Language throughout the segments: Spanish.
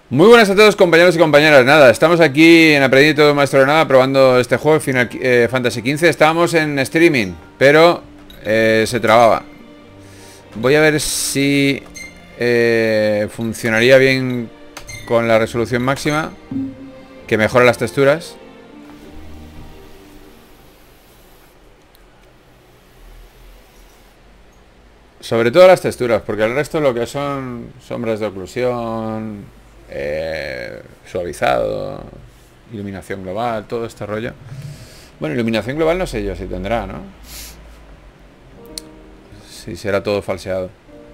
Muy buenas a todos, compañeros y compañeras. Nada, estamos aquí en Aprendiendo Maestro de Nada probando este juego Final Fantasy XV. Estábamos en streaming, pero se trababa. Voy a ver si funcionaría bien con la resolución máxima, que mejora las texturas. Sobre todo las texturas, porque el resto lo que son sombras de oclusión, suavizado, iluminación global, todo este rollo. Bueno, iluminación global no sé yo si tendrá, ¿no? Si será todo falseado.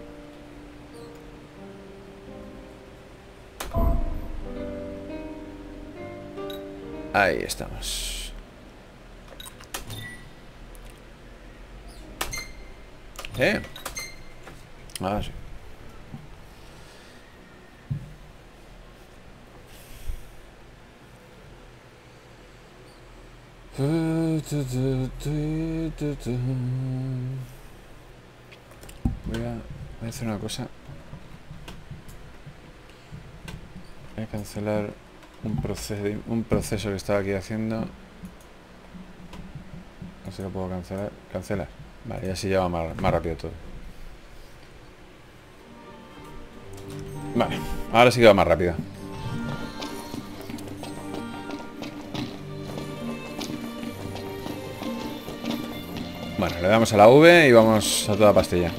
Ahí estamos. Ah, sí. Voy a hacer una cosa. Voy a cancelar un proceso que estaba aquí haciendo. No sé si lo puedo cancelar. Cancelar. Vale, ya así ya va más rápido todo. Vale, ahora sí que va más rápido. Bueno, le damos a la V y vamos a toda pastilla.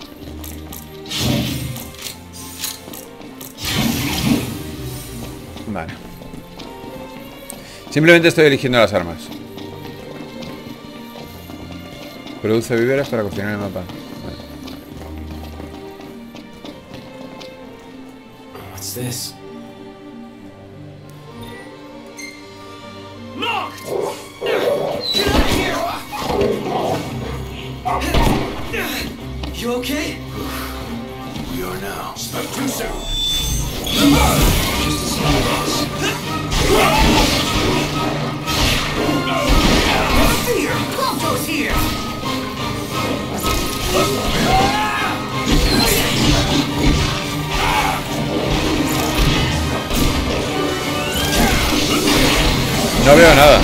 Vale. Simplemente estoy eligiendo las armas. Produce víveres para cocinar el mapa. Vale. What's this? You okay? We are now. Spoke too soon. Fear! Clonto's here! No veo nada.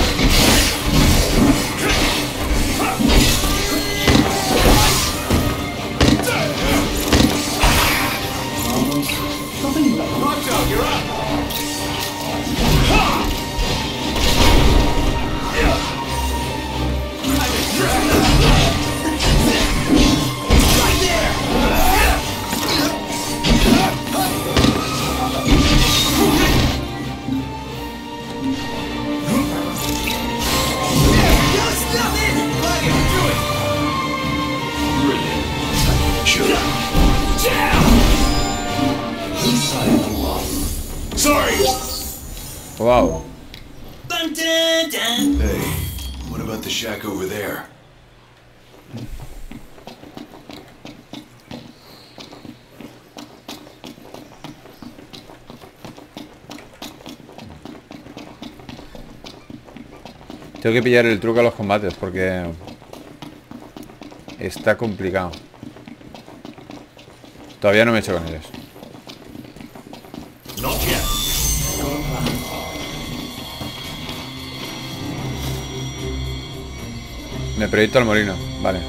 Wow. Hey, what about the shack over there? Tengo que pillar el truco a los combates porque está complicado. Todavía no me he hecho con ellos. Me proyecto al molino, vale.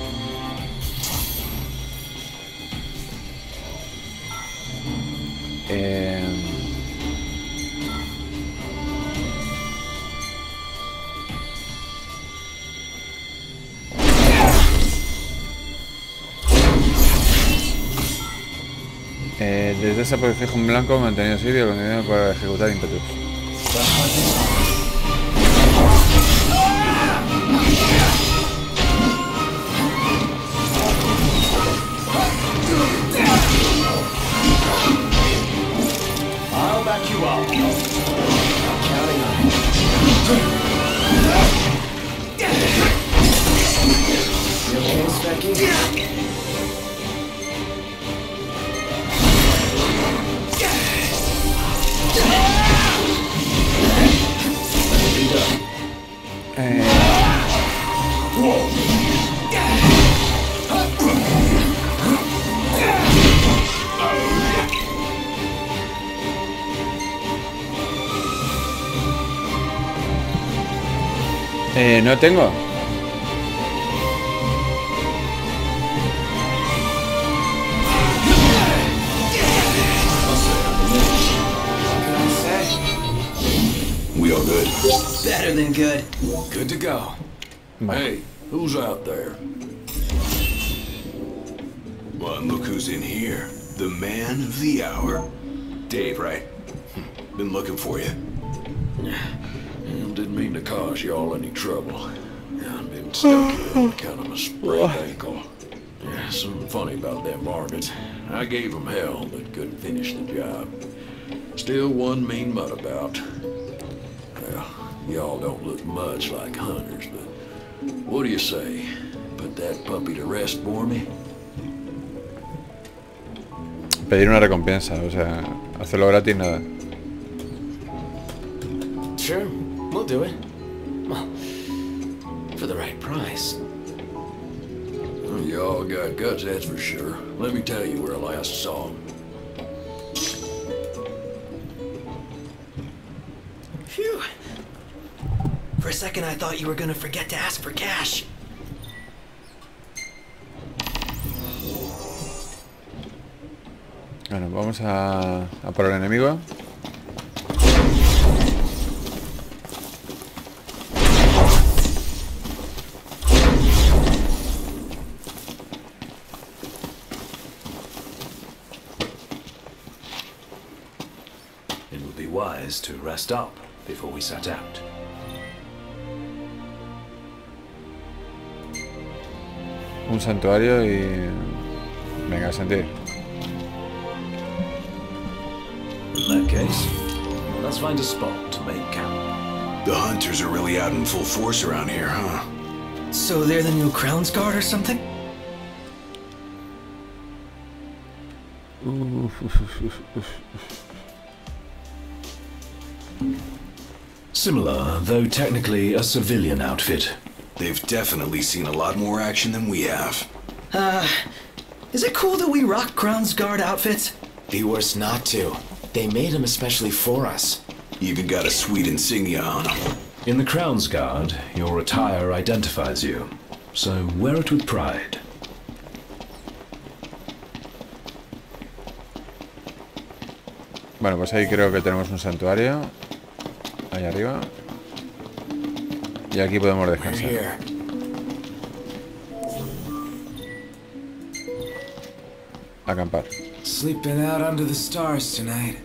Desde esa posición en blanco mantenido sitio continuado para ejecutar ímpetus. I'll back you up. Counting on it. You okay, Specky? No tengo. What can I say? We all good? Better than good. Good to go. Vale. Hey, who's out there? Well, and look who's in here. The man of the hour. Dave, right? Been looking for you. Well, didn't mean to cause y'all any trouble. I've been stuck here with kind of a sprained ankle. Yeah, something funny about them Margits. I gave them hell, but couldn't finish the job. Still one mean mutt about. Well, y'all don't look much like hunters, but what do you say? Put that puppy to rest for me? Pedir una recompensa, o sea, hacerlo gratis nada. Sure, we'll do it. Well, for the right price. Well, y'all got guts, that's for sure. Let me tell you where I last saw him. Phew. For a second, I thought you were gonna forget to ask for cash. Bueno, vamos a por el enemigo. It would be wise to rest up before we set out. Un santuario y... Venga, a sentir. In that case, let's find a spot to make camp. The hunters are really out in full force around here, huh? So they're the new Crown's Guard or something? Similar, though technically a civilian outfit. They've definitely seen a lot more action than we have. Is it cool that we rock Crown's Guard outfits? Be worse not to. They made them especially for us. Even got a sweet insignia on them. In the Crown's Guard, your attire identifies you, so wear it with pride. Bueno, pues ahí creo que tenemos un santuario. Ahí arriba. Y aquí podemos We're descansar. here. Acampar. Sleeping out under the stars tonight.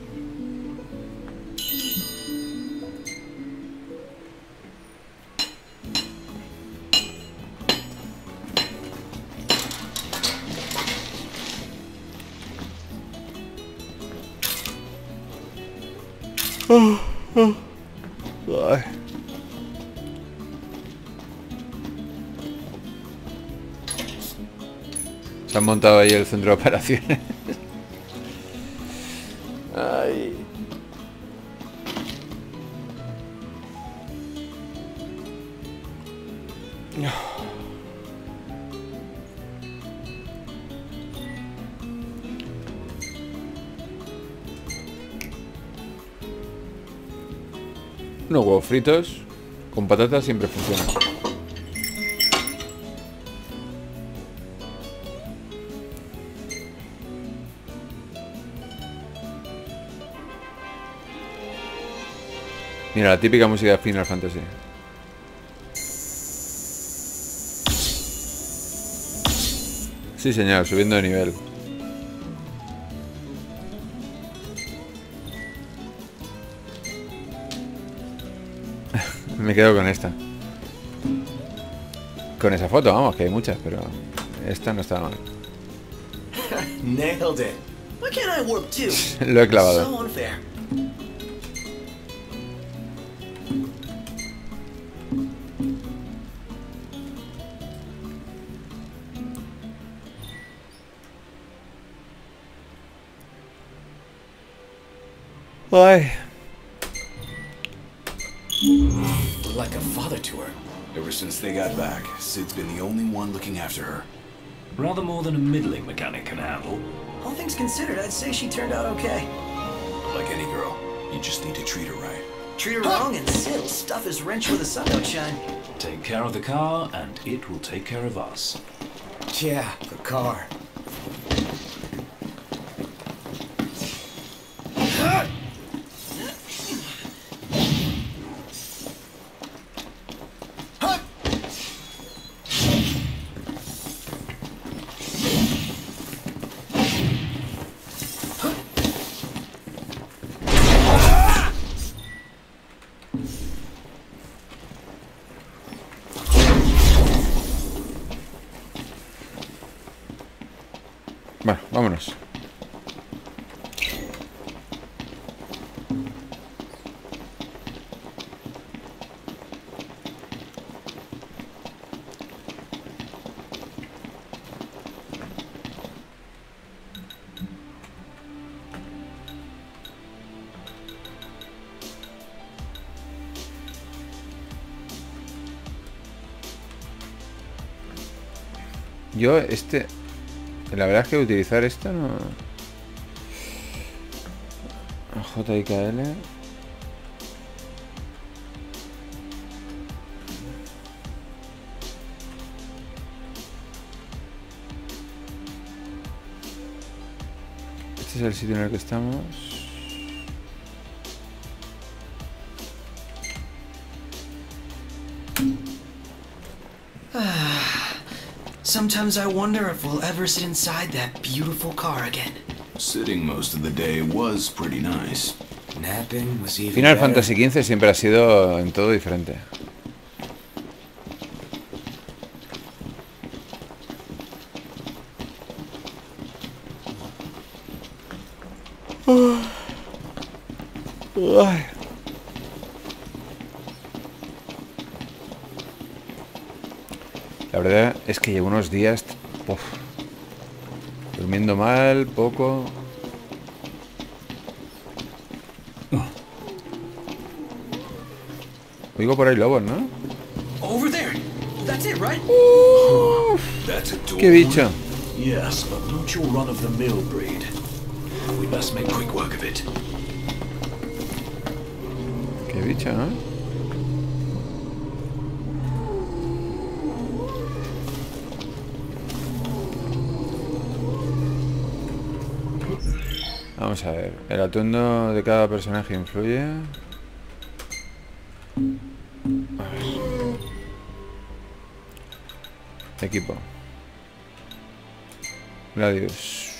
Ay. Se han montado ahí el centro de operaciones. Ay. Unos huevos fritos con patatas siempre funcionan. Mira, la típica música de Final Fantasy. Sí, señor, subiendo de nivel. Me quedo con esta. Con esa foto, vamos, que hay muchas, pero esta no está mal. Nailed it. Why can't I warp too? Lo he clavado. So unfair. Ay. Look like a father to her. Ever since they got back, Sid's been the only one looking after her. Rather more than a middling mechanic can handle. All things considered, I'd say she turned out okay. Like any girl, you just need to treat her right. Treat her wrong and it'll stuff his wrench where the sun don't shine. Take care of the car, and it will take care of us. Yeah, the car. Bueno, vámonos. Yo, la verdad es que utilizar esto no... JIKL. Este es el sitio en el que estamos. Sometimes I wonder if we'll ever sit inside that beautiful car again. Sitting most of the day was pretty nice. Napping was even Final better. Fantasy XV siempre ha sido en todo diferente. Ay. La verdad es que llevo unos días durmiendo mal, poco. Oigo por ahí lobos, ¿no? Over there. That's it, right? That's a door. ¡Qué bicho! Yes, but not your run-of-the-mill breed. We best make quick work of it. ¡Qué bicho!, ¿no? Vamos a ver. El atuendo de cada personaje influye. A ver. Equipo. Gladius.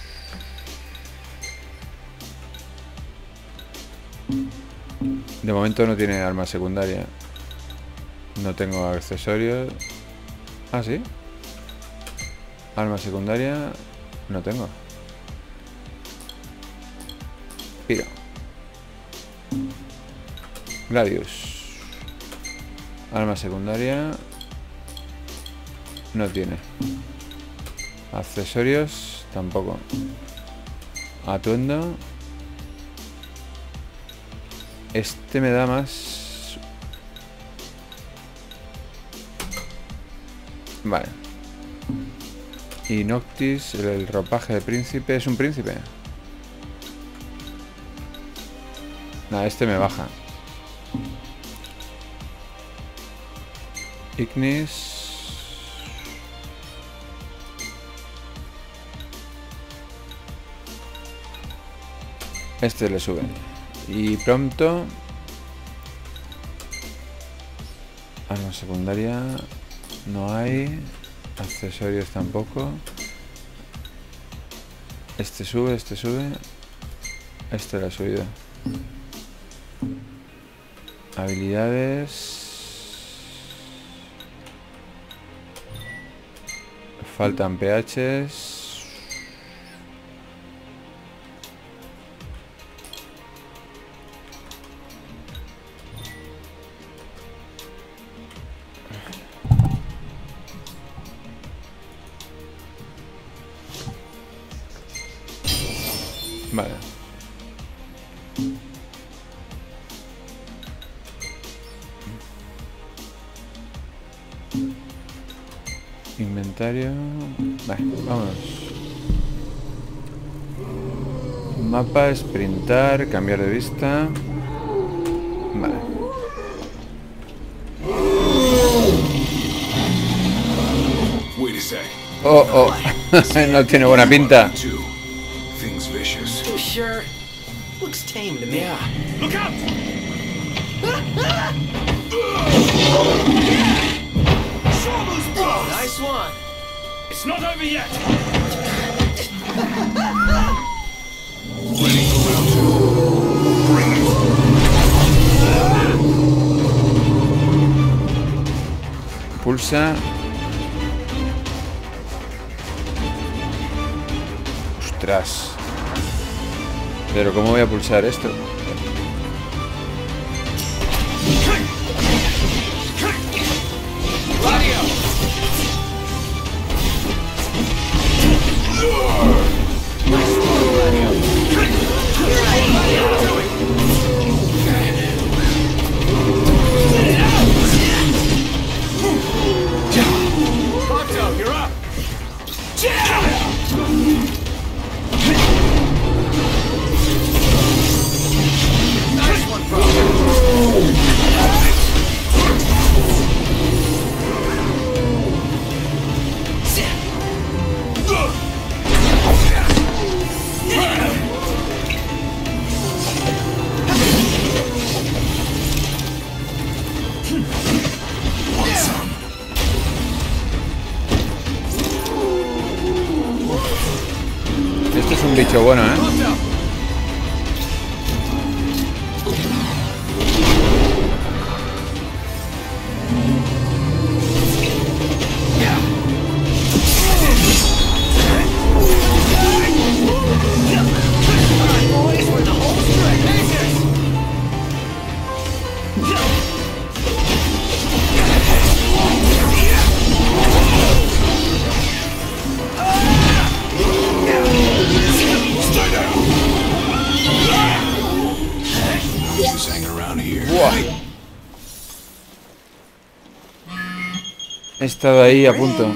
De momento no tiene arma secundaria. No tengo accesorios. Ah, sí. Arma secundaria no tengo. Piro. Gladius. Arma secundaria no tiene. Accesorios tampoco. Atuendo. Este me da más. Vale. Y Noctis, el ropaje de príncipe. ¿Es un príncipe? Nada, este me baja. Ignis. Este le sube. Y pronto. Arma secundaria. No hay. Accesorios tampoco. Este sube, este sube. Este lo ha subido. Habilidades. Faltan PHs. Vale. Inventario. Vale, vámonos. Mapa, sprintar, cambiar de vista. Vale. Wait a sec. Oh, oh. No tiene buena pinta. Two. Thing's vicious. You sure? Looks tame to me. Yeah. Look out! Nice one. It's not over yet. Ready for round two. Bring it. Pulsa. Ostras. Pero ¿cómo voy a pulsar esto? You're up. Nice one, bro. Este es un bicho bueno, ¿eh? Just hanging around here. Buah. He estado ahí a punto.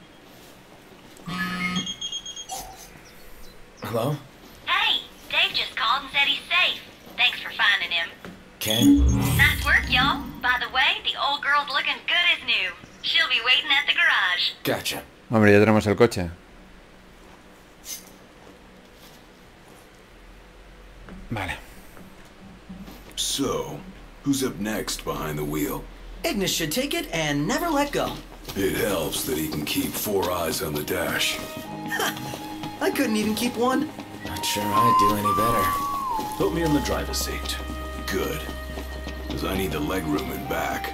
Hello? Hey, Dave just called and said he's safe. Thanks for finding him. Okay. Nice work, y'all. By the way, the old girl's looking good as new. She'll be waiting at the garage. Gotcha. Hombre, ya tenemos el coche. Vale. So, who's up next behind the wheel? Ignis should take it and never let go. It helps that he can keep 4 eyes on the dash. I couldn't even keep one. Not sure I'd do any better. Put me in the driver's seat. Good. Because I need the legroom in back.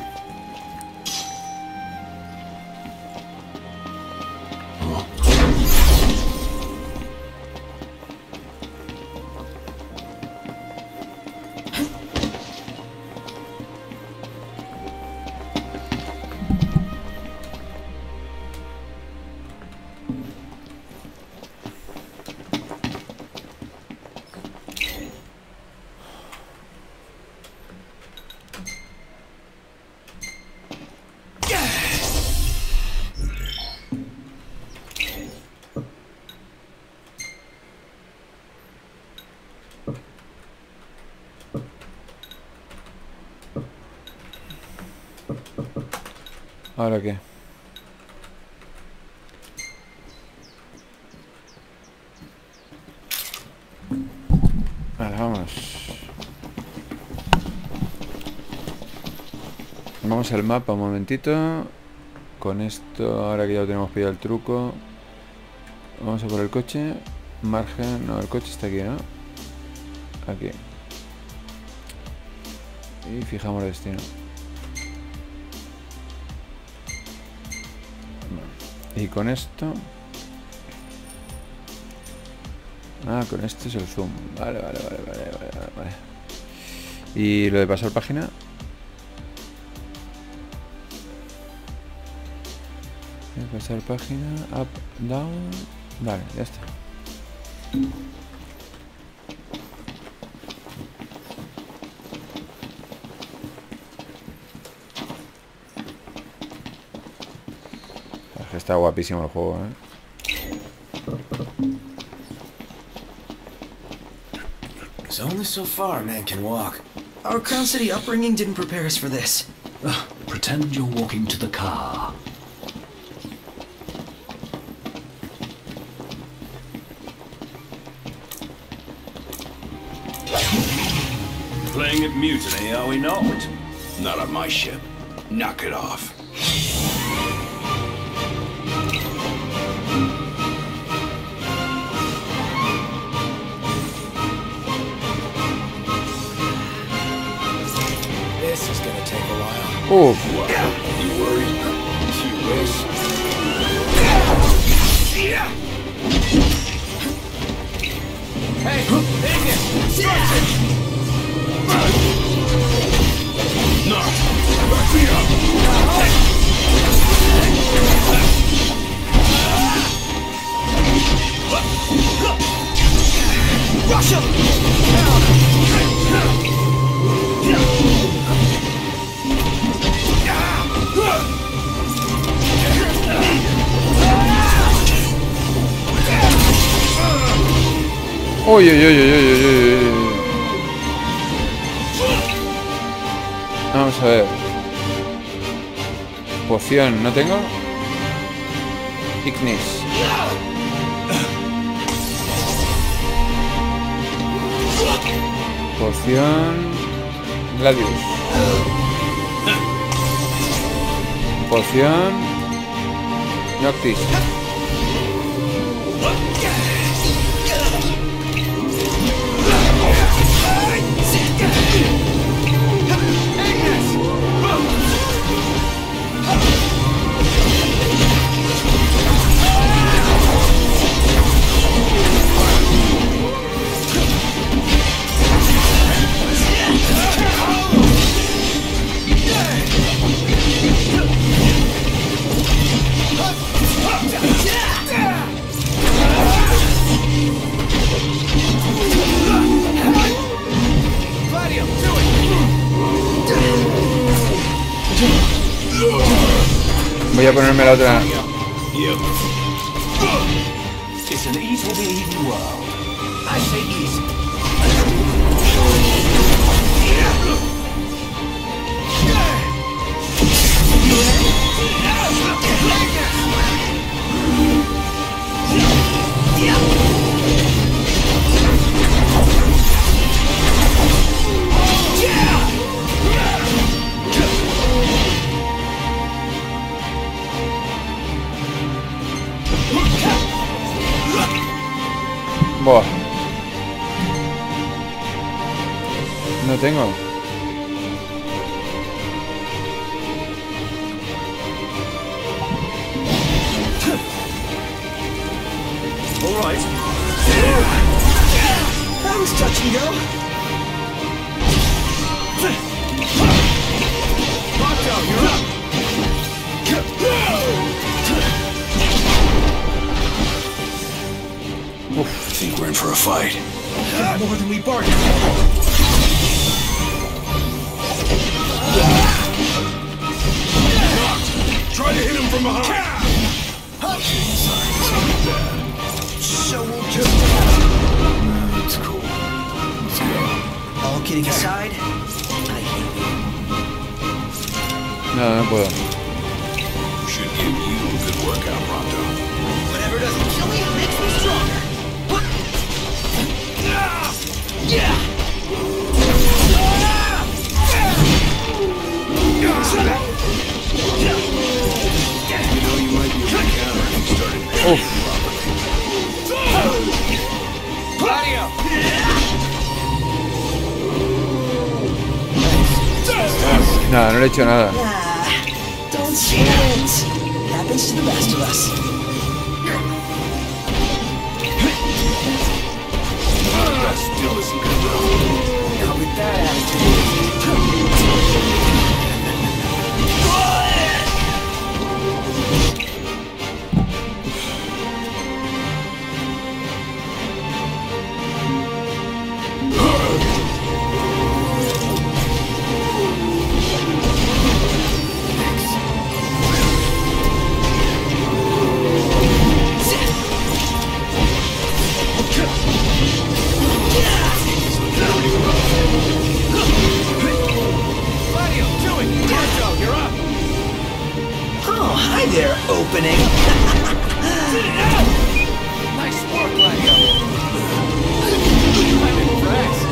¿Ahora qué? Vale, vamos. Vamos al mapa un momentito. Con esto, ahora que ya lo tenemos pillado el truco. Vamos a por el coche. Margen, no, el coche está aquí, ¿no? Aquí. Y fijamos el destino. Y con esto... Ah, con esto es el zoom. Vale. Y lo de pasar página. Pasar página, up, down. Vale, ya está. Está guapísimo el juego, ¿eh? There's only so far a man can walk. Our Crown City upbringing didn't prepare us for this. Pretend you're walking to the car. Playing at mutiny, are we not? Not on my ship. Knock it off. This is gonna take a while. Uf. You worried? You wish. Hey, take it! No! Back me up! Uy, uy, uy, uy, uy, uy, uy. Vamos a ver. Poción, ¿no tengo? Ignis. Poción Gladius. Poción Noctis. Voy a ponerme la otra. It's an ease will be even world. I say easy. Buah. No tengo. All right. That was touch and go. Lockdown, you're up. I think we're in for a fight. More than we bargained. Try to hit him from behind. So we'll just... It's cool. Let's go. All kidding aside, I hate you. No, no puedo. Should give you a good workout, Rondo. Whatever doesn't kill me makes me stronger. You know you might be able to counter if you started Uf. Nada, no le he hecho nada. Don't sweat. Happens to the best of us. That still isn't good enough. Now with that attitude. there, opening. Nice work, Lego. I'm impressed.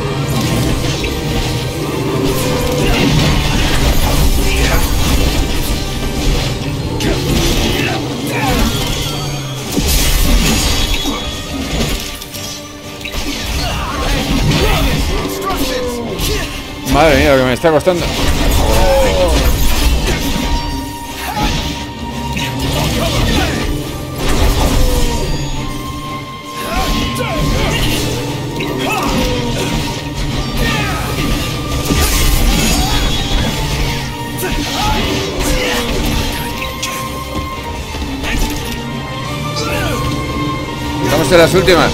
Madre mía, lo que me está costando. Estamos en las últimas.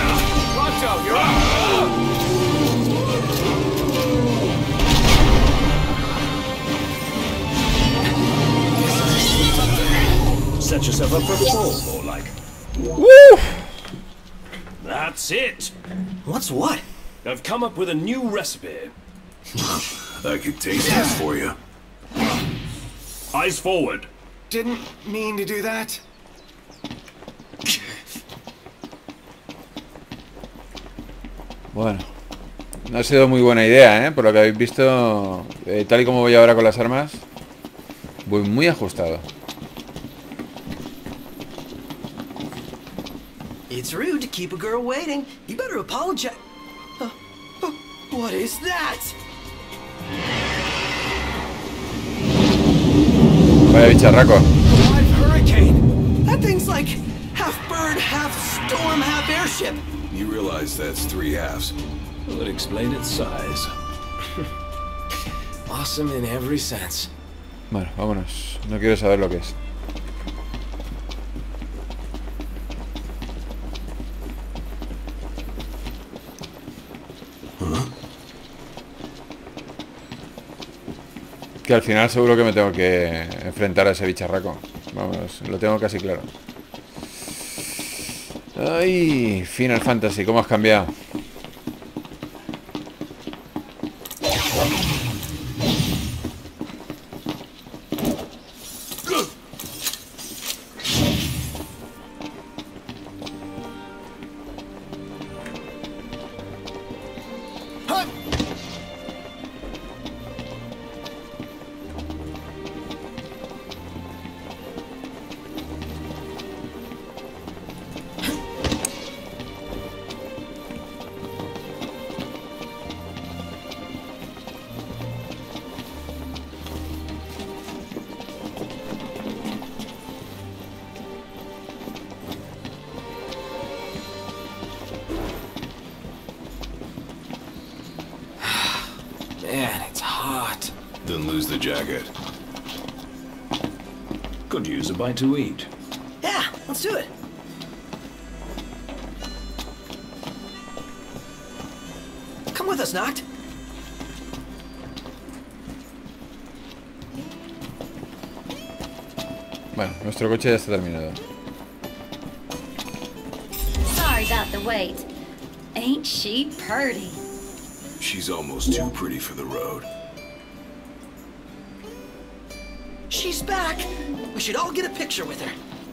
Set yourself up for a fall, more like. Woo! That's it. What's what? I've come up with a new recipe. I could taste this for you. Eyes forward. Didn't mean to do that. Bueno, no ha sido muy buena idea, ¿eh? Por lo que habéis visto, tal y como voy ahora con las armas, voy muy ajustado. It's rude to keep a girl waiting. You better apologize. What is that? Vaya bicharraco. Live hurricane. That thing's like half bird, half storm, half airship. You realize that's 3 halves. Will it explain its size? Awesome in every sense. Bueno, vámonos. No quiero saber lo que es. Que al final seguro que me tengo que enfrentar a ese bicharraco. Vamos, lo tengo casi claro. Ay, Final Fantasy, ¿cómo has cambiado? Man, it's hot. Then lose the jacket. Could use a bite to eat. Yeah, let's do it. Come with us, Noct. Bueno, nuestro coche ya está terminado. Sorry about the wait. Ain't she purty? She's almost too pretty for the road. She's back. We should all get a picture with her.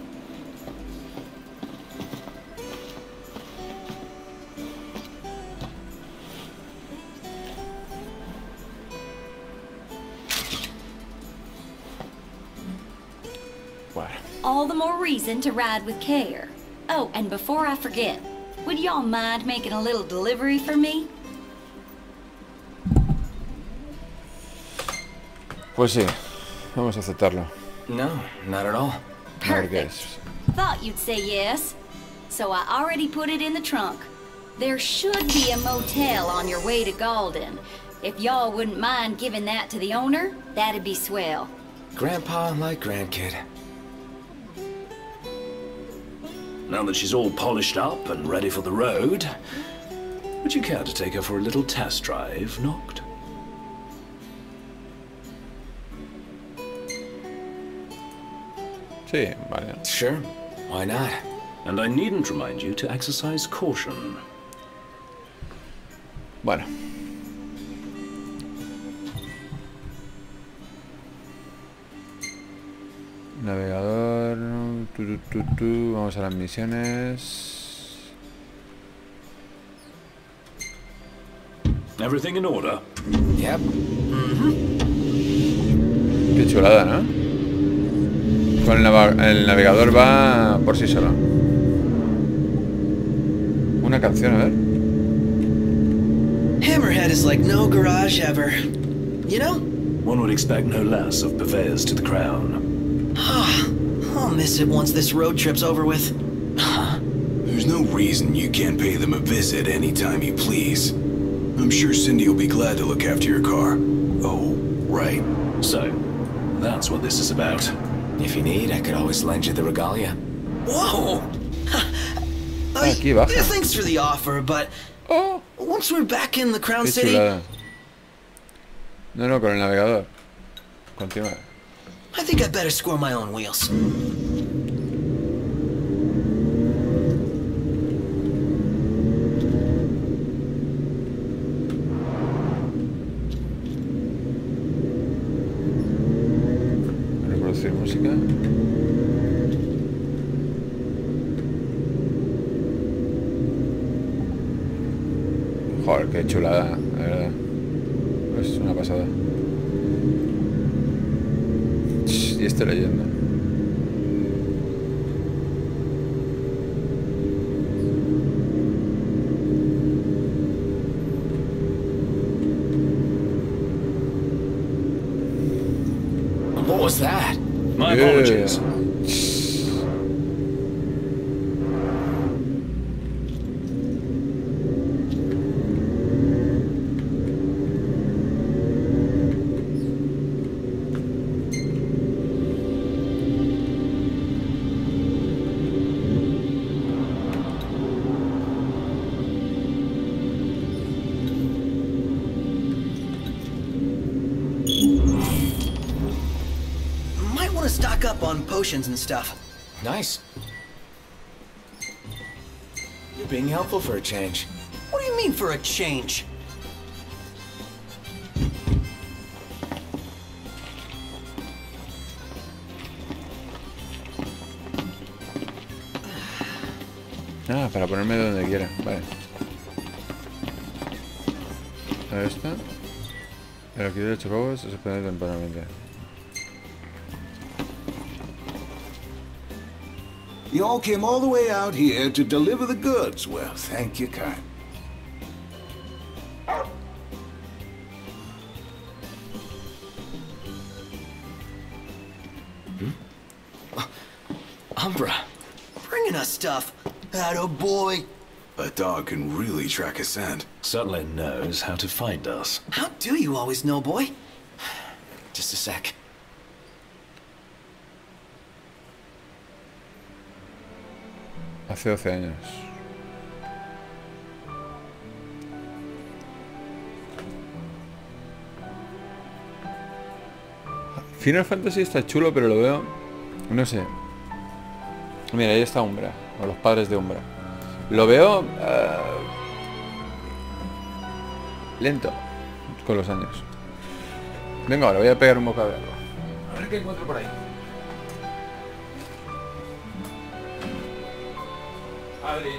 Bueno, All the more reason to ride with care. Oh, and before I forget, would y'all mind making a little delivery for me? pues sí, vamos a aceptarlo. No, not at all. A ver qué Perfect. es. Thought you'd say yes. So I already put it in the trunk. There should be a motel on your way to Galden. If y'all wouldn't mind giving that to the owner, that'd be swell. Grandpa like grandkid. Now that she's all polished up and ready for the road, would you care to take her for a little test drive, Noct? Sí, vale. Sure, why not? And I needn't remind you to exercise caution. Bueno. Navegador. Vamos a las misiones. Everything in order? Yep. Qué chulada, ¿no? Con el navegador va por sí solo. Una canción, a ver. Hammerhead is like no garage ever. You know? One would expect no less of purveyors to the crown. I'll miss it once this road trip's over with. There's no reason you can't pay them a visit anytime you please. I'm sure Cindy will be glad to look after your car. Oh, right. So, that's what this is about. If you need, I could always lend you the regalia. Whoa! Aquí baja. Thanks for the offer, but once we're back in the Crown Qué City, chulada. No, con el navegador. Continúa. I think I better score my own wheels. Reproducir música. Joder, qué chulada, la verdad. Es una pasada. Y estoy leyendo. What was that? My apologies. Might want to stock up on potions and stuff. Nice. You're being helpful for a change. What do you mean for a change? Ah, para ponerme donde quiera. Vale. A ver esta. El alquiler de chocobos se suspende temporalmente. You all came all the way out here to deliver the goods. Well, thank you, kind. Umbra. Bringing us stuff. Atta boy. A dog can really track a scent. Certainly knows how to find us. How do you always know, boy? Just a sec. Hace 12 años. Final Fantasy está chulo, pero lo veo... No sé. Mira, ahí está Umbra. O los padres de Umbra. Lo veo... lento. Con los años. Venga, ahora voy a pegar un bocado de agua. A ver qué encuentro por ahí. Adri.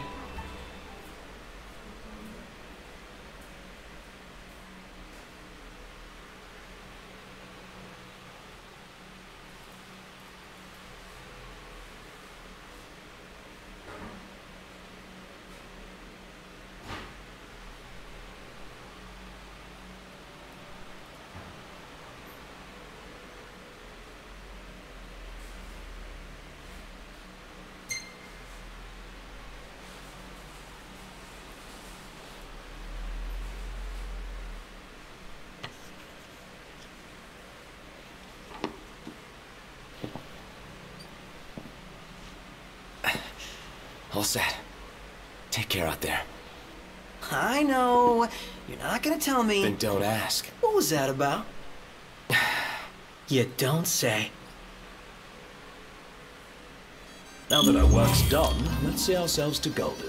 All set. Take care out there. I know. You're not gonna tell me. Then don't ask. What was that about? You don't say. Now that our work's done, let's see ourselves to Golden.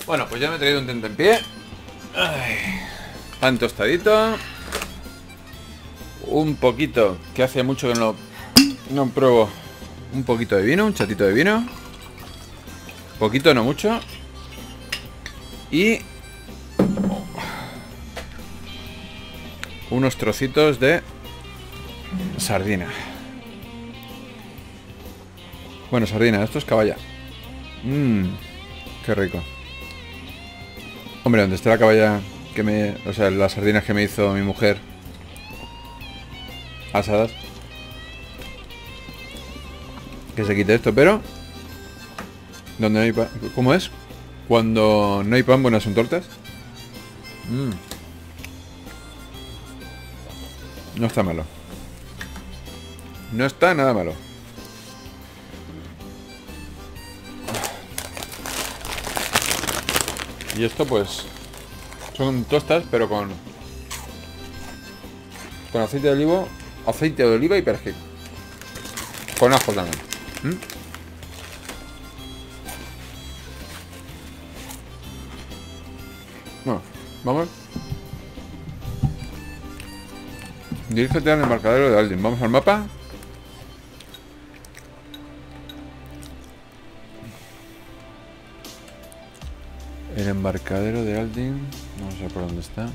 Bueno, pues ya me he traído un tentempié. Ay, pan tostadito. Un poquito, que hace mucho que no pruebo. Un poquito de vino, un chatito de vino. Poquito, no mucho. Y unos trocitos de sardina. Bueno, sardina, esto es caballa. Qué rico. Hombre, ¿dónde está la caballa que me... O sea, las sardinas que me hizo mi mujer asadas? Que se quite esto, pero... ¿Dónde no hay pan? ¿Cómo es? Cuando no hay pan, buenas son tortas. No está malo. No está nada malo. Y esto pues son tostas, pero con aceite de oliva y perejil. Con ajo también. Bueno, vamos. Dirígete al embarcadero de Aldin. Vamos al mapa. El embarcadero de Aldin. Vamos a ver por dónde está.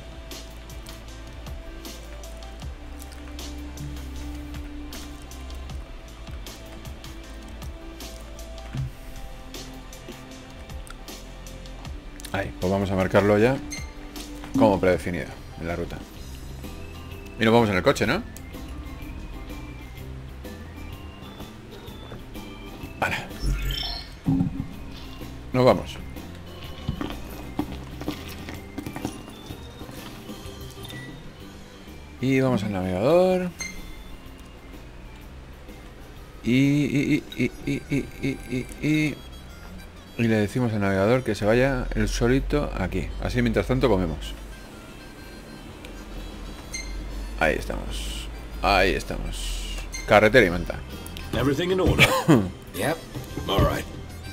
Ahí, pues vamos a marcarlo ya como predefinido en la ruta. Y nos vamos en el coche, ¿no? Vale. Nos vamos. Y vamos al navegador. Y le decimos al navegador que se vaya él solito aquí. Así mientras tanto comemos. Ahí estamos. Ahí estamos. Carretera y manta. Everything in order? Yep. All right.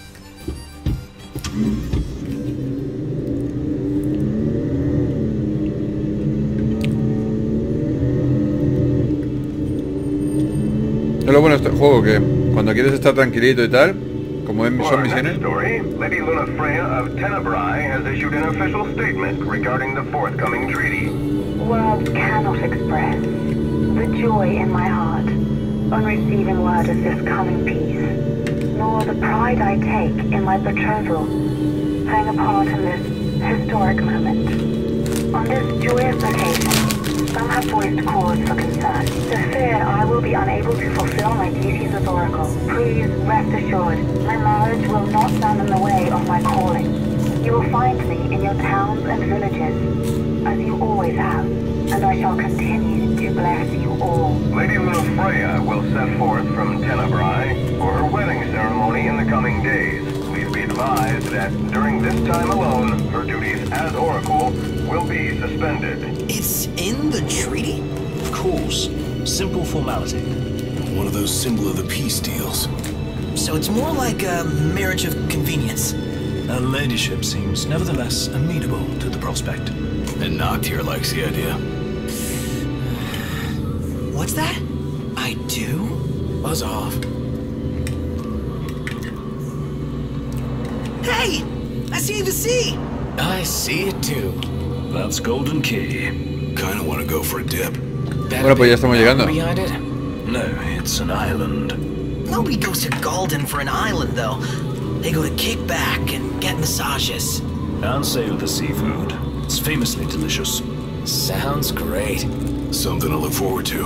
Es lo bueno de este juego, que cuando quieres estar tranquilito y tal, como son misiones. Lady Luna Freya of Tenebrae has issued an official statement regarding the forthcoming treaty. Words cannot express the joy in my heart on receiving word of this coming peace, nor the pride I take in my betrothal playing a part in this historic moment. On this joyous occasion, some have voiced cause for concern. The fear I will be unable to fulfill my duties as Oracle. Please rest assured, my marriage will not stand in the way of my calling. You will find me in your towns and villages, as you always have, and I shall continue to bless you all. Lady Luna Freya will set forth from Tenebrae for her wedding ceremony in the coming days. Please be advised that during this time alone, her duties as Oracle will be suspended. It's in the treaty? Of course. Simple formality. One of those symbol of the peace deals. So it's more like a marriage of convenience. Her ladyship seems nevertheless amenable to the prospect. And Noct here likes the idea. What's that? I do? Buzz off. Hey! I see the sea! I see it too. That's Golden Key. Kinda wanna go for a dip. Bueno, pues ya estamos llegando. Behind it? No, it's an island. Nobody goes to Galden for an island, though. They go to kick back and get massages. And save the seafood. It's famously delicious. Sounds great. Something to look forward to.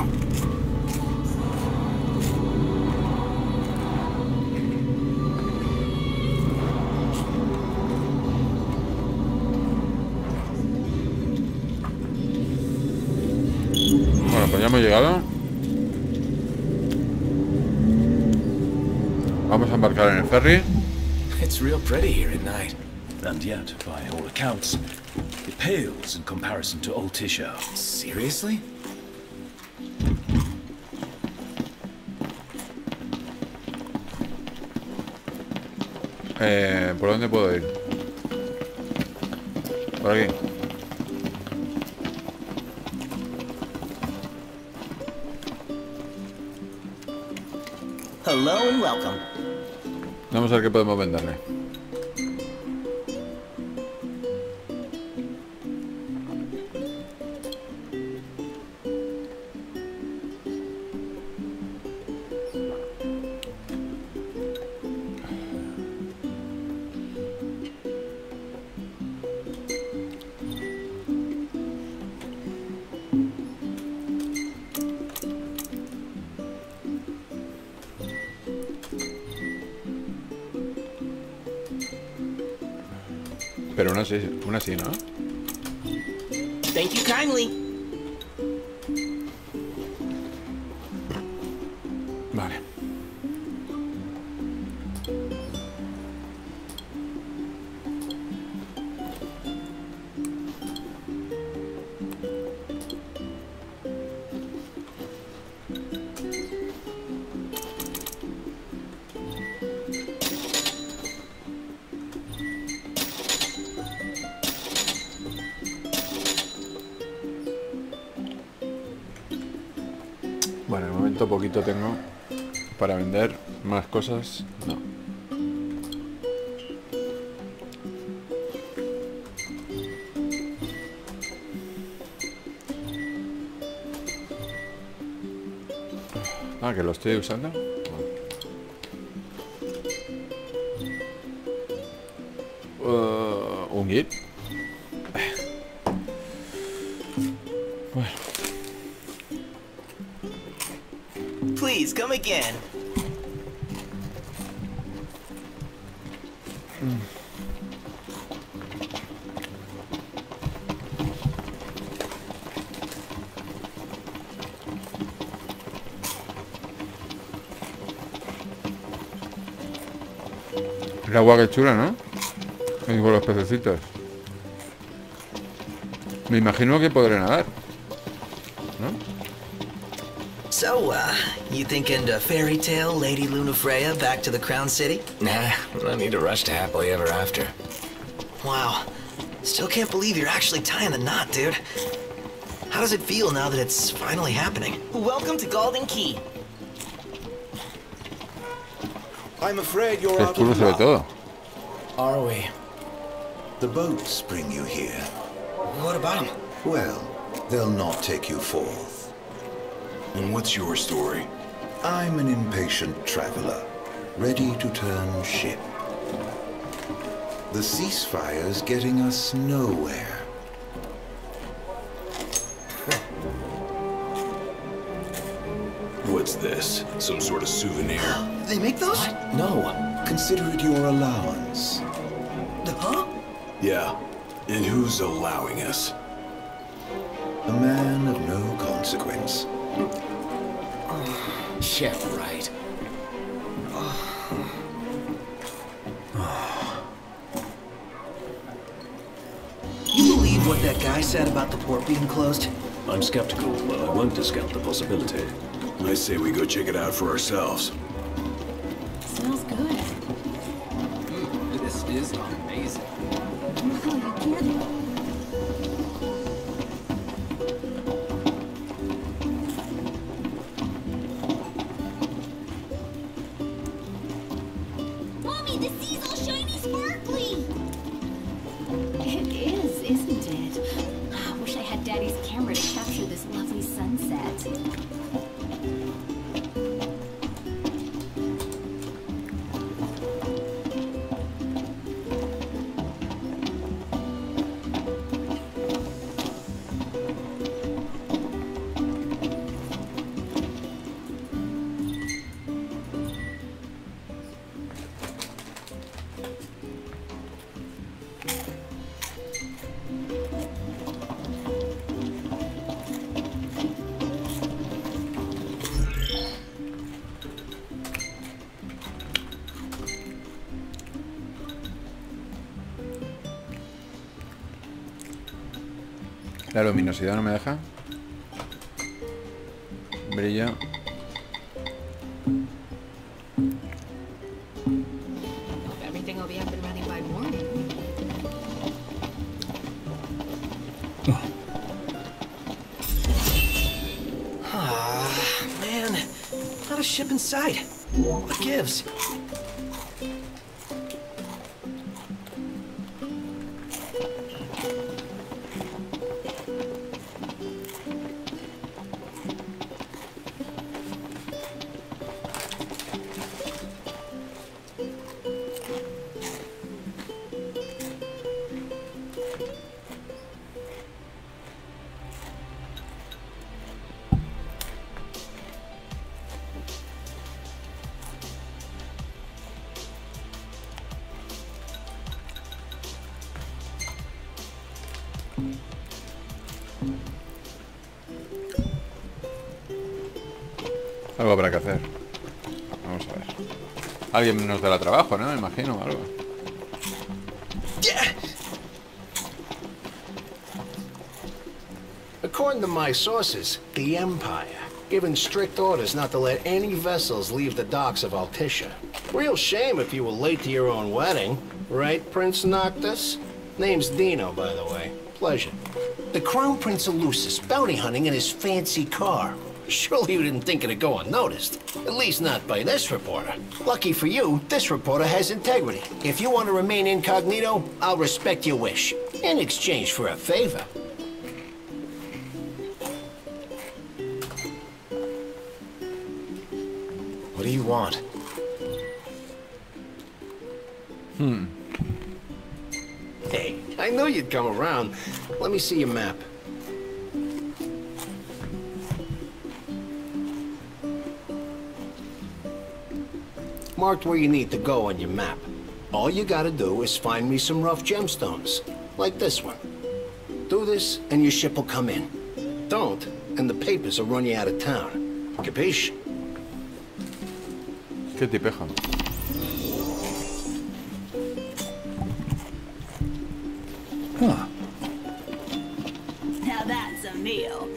Bueno, pues ya hemos llegado. Vamos a embarcar en el ferry. It's real pretty here at night. And yet, by all accounts, it pales in comparison to Old Tisha. Seriously? ¿Por dónde puedo ir? Por aquí. Hello and welcome. Vamos a ver qué podemos venderle. Pero una sí, ¿no? Thank you kindly. Vale. Bueno, de momento poquito tengo para vender. Más cosas, no. Ah, que lo estoy usando. Un git. Bueno. Please come again. El agua que chula, ¿no? Y con los pececitos. Me imagino que podré nadar, ¿no? So, you thinking to fairy tale Lady Lunafreya back to the Crown City? Nah, no need to rush to happily ever after. Wow. Still can't believe you're actually tying the knot, dude. How does it feel now that it's finally happening? Welcome to Golden Key. I'm afraid you're Es out chulo of sobre luck. todo. Are we? The boats bring you here. What about him? Well, they'll not take you forth. And what's your story? I'm an impatient traveler, ready to turn ship. The ceasefire's getting us nowhere. What's this? Some sort of souvenir? They make those? What? No. Consider it your allowance. Huh? Yeah. And who's allowing us? A man of no consequence. Yeah, right. You believe what that guy said about the port being closed? I'm skeptical, but I won't discount the possibility. I say we go check it out for ourselves. Smells good. This is amazing. Wow, you get it. Mommy, the sea's all shiny sparkly! It is, isn't it? I wish I had Daddy's camera to capture this lovely sunset. La luminosidad no me deja. Brillo. Hope everything will be up and running by morning. ship in sight. What gives? Algo habrá que hacer. Vamos a ver. Alguien nos dará trabajo, ¿no? Me imagino, algo. According to my sources, the Empire given strict orders not to let any vessels leave the docks of Altissia. Real shame if you were late to your own wedding. Right, Prince Noctis? Name's Dino, by the way. Pleasure. The Crown Prince of Lucis bounty hunting in his fancy car. Surely you didn't think it'd go unnoticed. At least not by this reporter. Lucky for you, this reporter has integrity. If you want to remain incognito, I'll respect your wish. In exchange for a favor. What do you want? Hey, I knew you'd come around. Let me see your map. Marked where you need to go on your map. All you gotta do is find me some rough gemstones, like this one. Do this, and your ship will come in. Don't, and the papers will run you out of town. Capiche? Qué tipejo. Huh. Now that's a meal.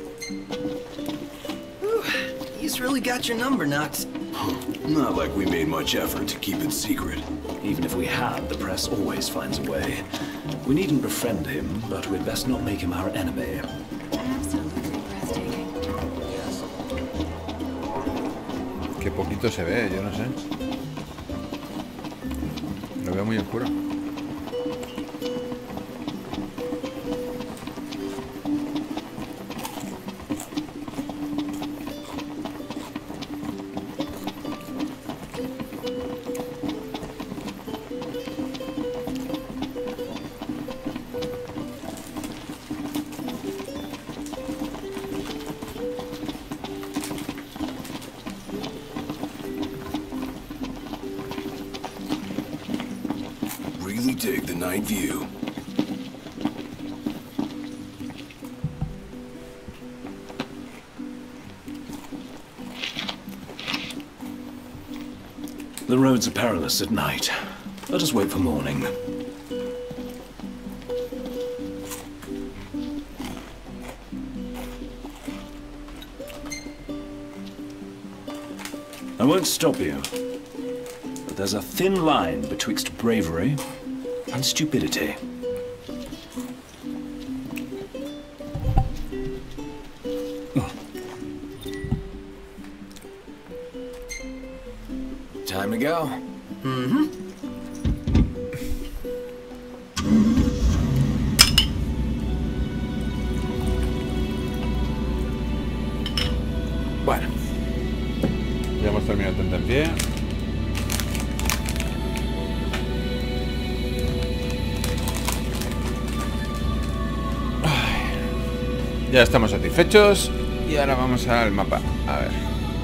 He's really got your number, Nox. Not like we made much effort to keep it secret. Even if we had, the press always finds a way. We needn't befriend him, but we'd best not make him our enemy. Absolutely breathtaking. Qué poquito se ve, yo no sé. Lo veo muy oscuro. Really dig the night view. The roads are perilous at night. Let us wait for morning. I won't stop you. But there's a thin line betwixt bravery and stupidity. Time to go. Bueno. Ya hemos terminado el tentempié. Ya estamos satisfechos y ahora vamos al mapa. A ver.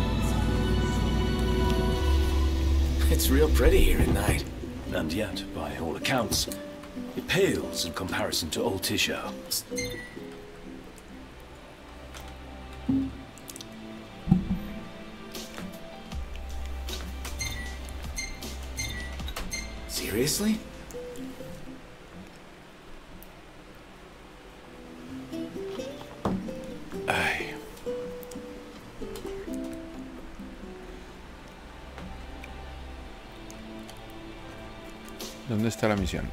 It's real pretty here at night. And yet, by all accounts, it pales in comparison to Altissia. Seriously? Ay. ¿Dónde está la misión?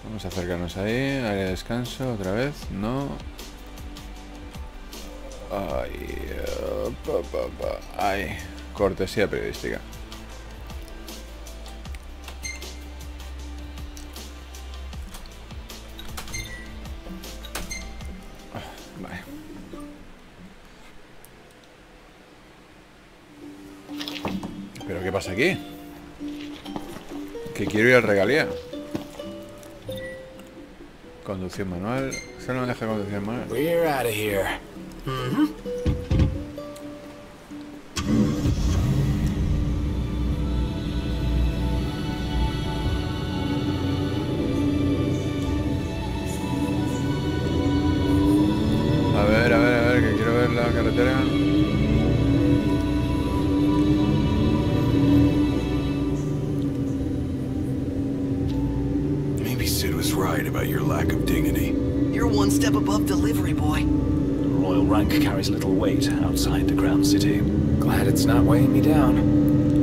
Vamos a acercarnos ahí. Área de descanso, otra vez. No. Ay, ay, cortesía periodística. Vale. ¿Pero qué pasa aquí? Que quiero ir al regalía. Conducción manual. Solo me deja conducción manual. We're out of here. A ver, que quiero ver la carretera. Maybe Sid was right about your lack of dignity. You're one step above delivery boy. Royal rank carries little weight outside the Crown City. Glad it's not weighing me down.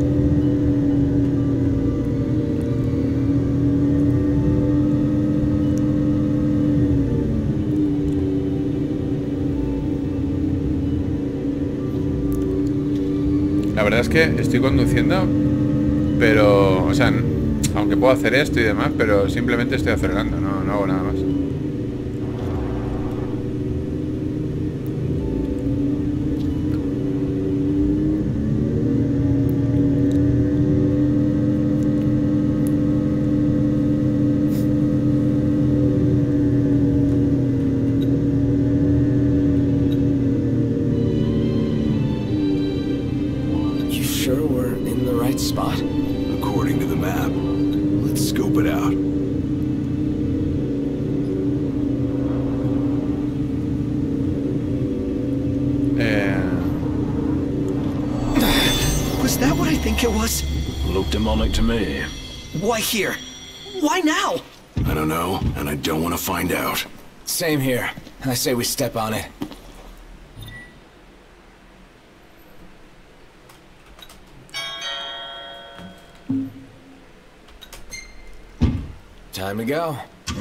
La verdad es que estoy conduciendo, pero, o sea, aunque puedo hacer esto y demás, pero simplemente estoy acelerando, no hago nada más. According to the map. Let's scope it out. Was that what I think it was? Looked demonic to me. Why here? Why now? I don't know, and I don't want to find out. Same here. I say we step on it. Time to go.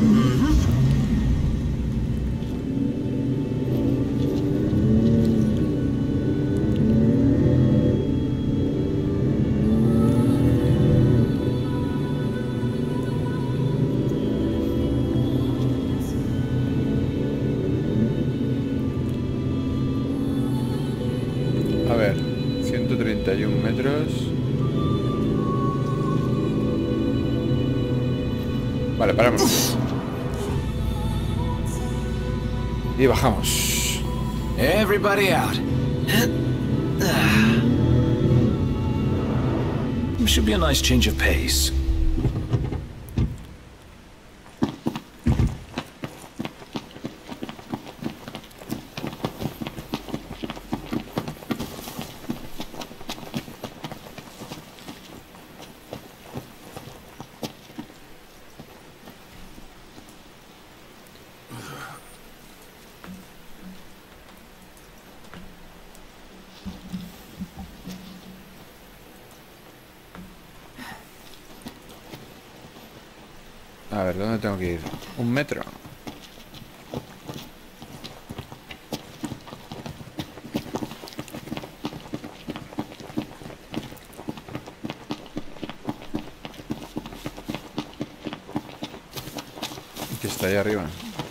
A ver, 131 metros. Vale, paramos. Y bajamos. Everybody out. Should be a nice change of pace. A ver, ¿dónde tengo que ir? ¿Un metro? Que está ahí arriba.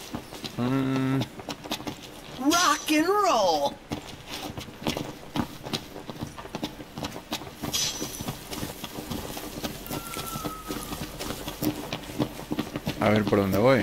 Rock and roll. A ver por dónde voy.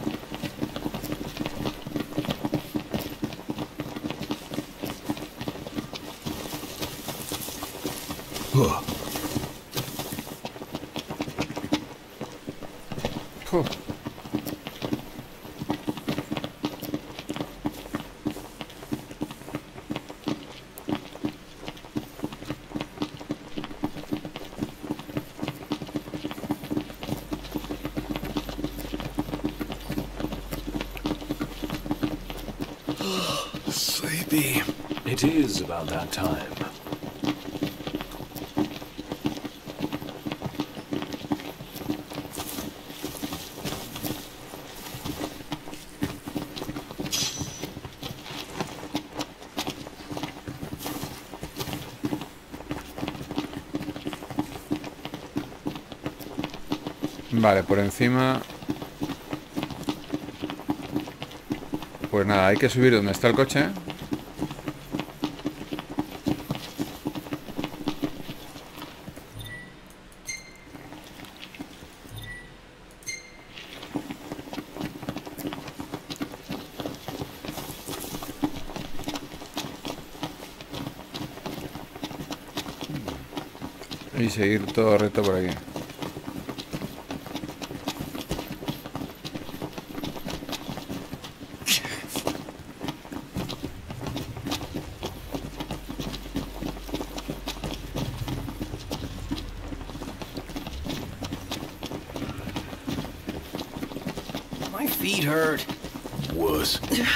Sleepy. It is about that time. Vale, por encima. Pues nada, hay que subir donde está el coche. Y seguir todo recto por aquí. My feet hurt. Was.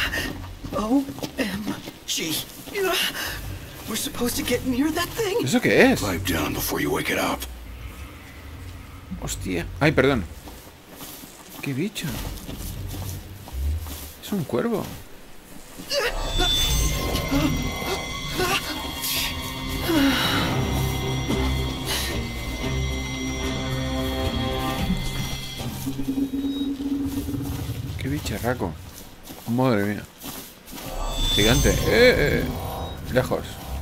OMG. We're supposed to get near that thing? ¿Eso qué es? Pipe down before you wake it up. Hostia. Ay, perdón. ¿Qué bicho? Es un cuervo. Qué bicharraco. Madre mía. Gigante. Lejos.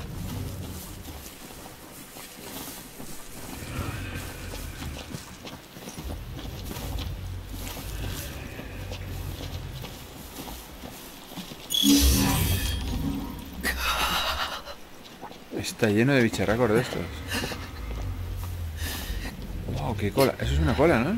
Está lleno de bicharracos de estos. Wow, qué cola. Eso es una cola, ¿no?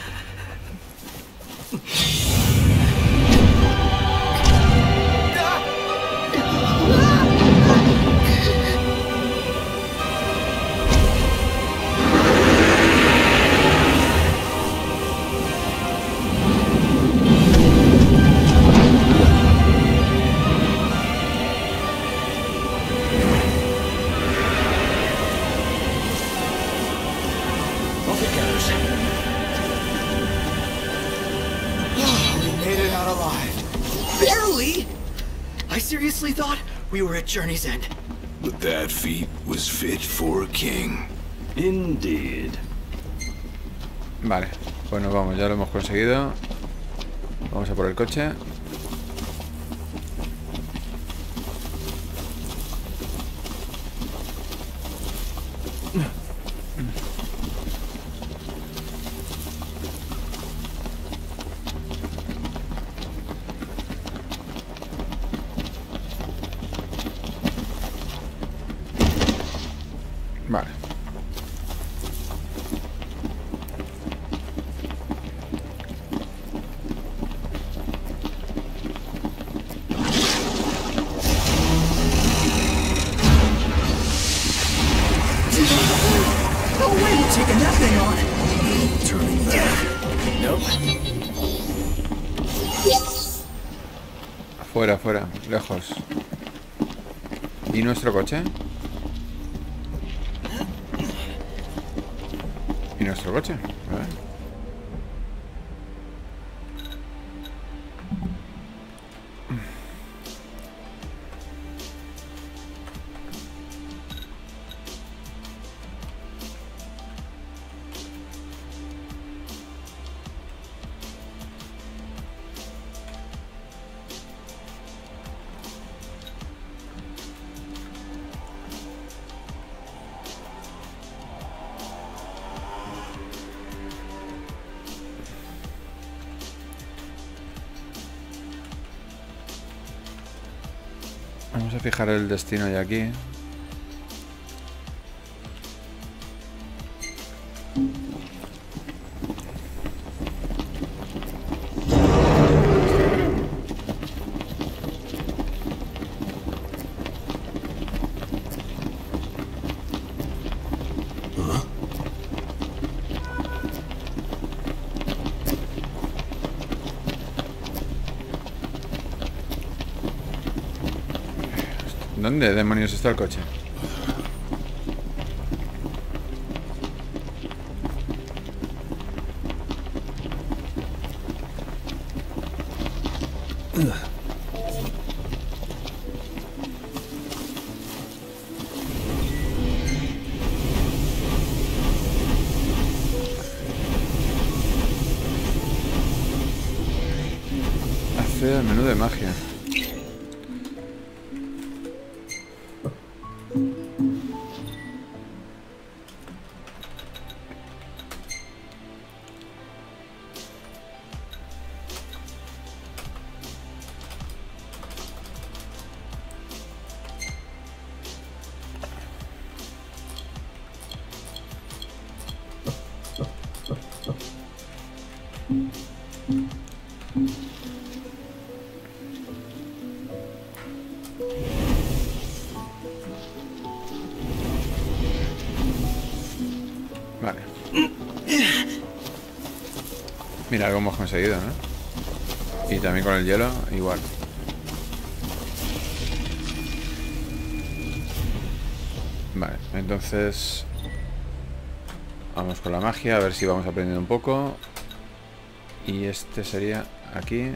We were at Journey's End. But that feat was fit for a king. Indeed. Vale, bueno, vamos, ya lo hemos conseguido. Vamos a por el coche. Vale. No way we're taking that thing on. Turning back. Nope. Fuera, fuera, lejos. ¿Y nuestro coche? ¿Y nuestro coche? A ver. Vamos a fijar el destino ya aquí. ¿Dónde demonios está el coche? Estoy en el menú de magia. Vale. Mira, algo hemos conseguido, ¿no? Y también con el hielo, igual. Vale, entonces vamos con la magia, a ver si vamos aprendiendo un poco. Y este sería aquí.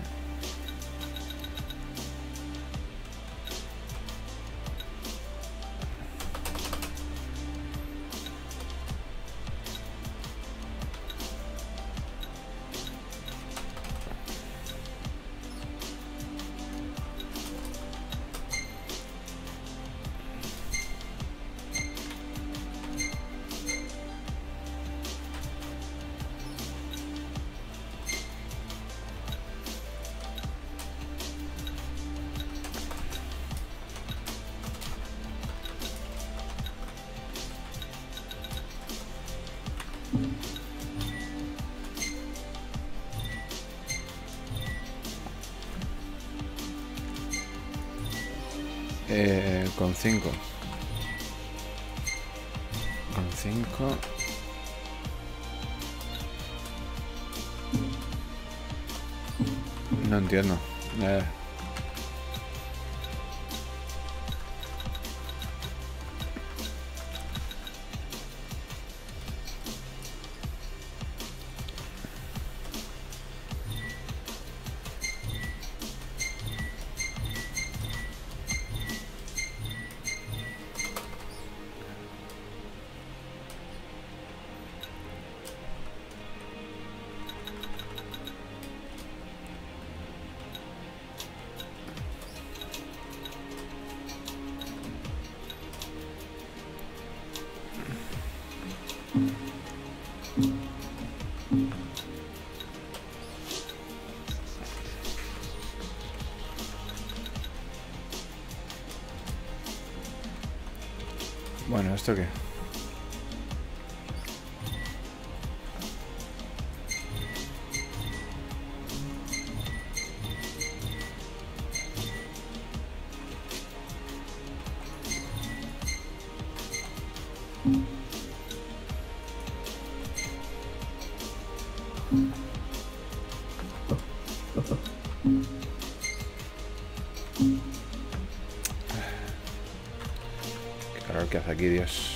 Con 5. Con 5. No entiendo. Bueno, ¿esto qué? Qué calor que hace aquí, Dios.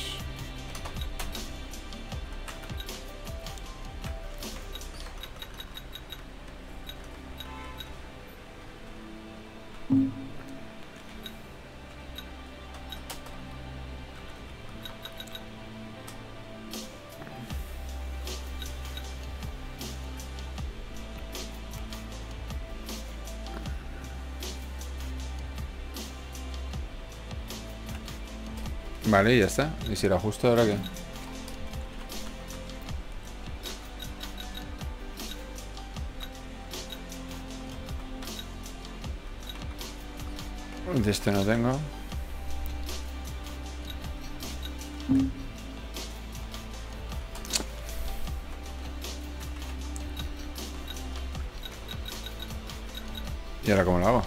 Vale, y ya está. ¿Y si lo ajusto ahora qué? De este no tengo. ¿Y ahora cómo lo hago?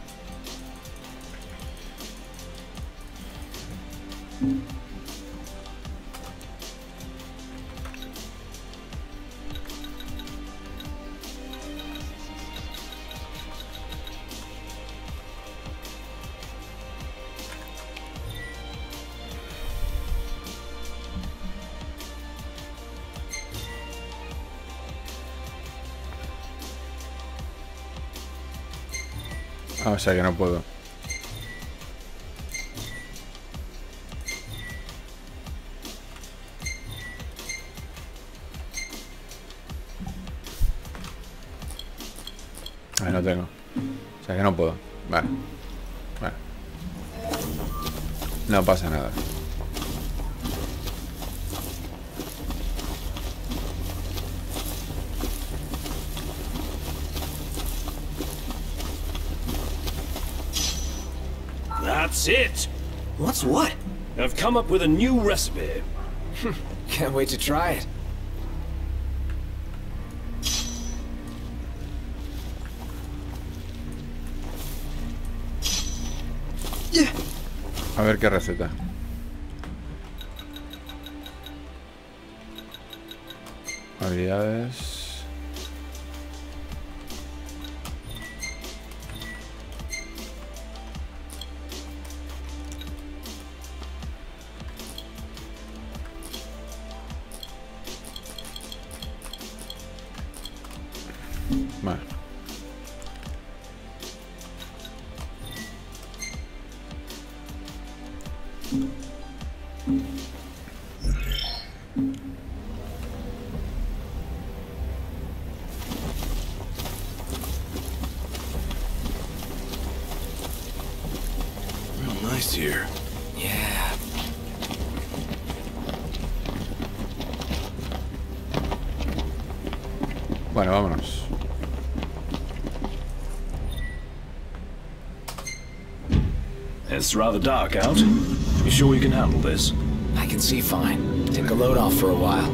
Ah, o sea que no puedo. Ahí no tengo. sea que no puedo. Vale. Vale. No pasa nada. That's it! What's what? I've come up with a new recipe. Can't wait to try it. A ver qué receta. Habilidades. Vale. Real nice here. Yeah. Bueno, vámonos. It's rather dark out. You sure you can handle this? I can see fine. Take a load off for a while.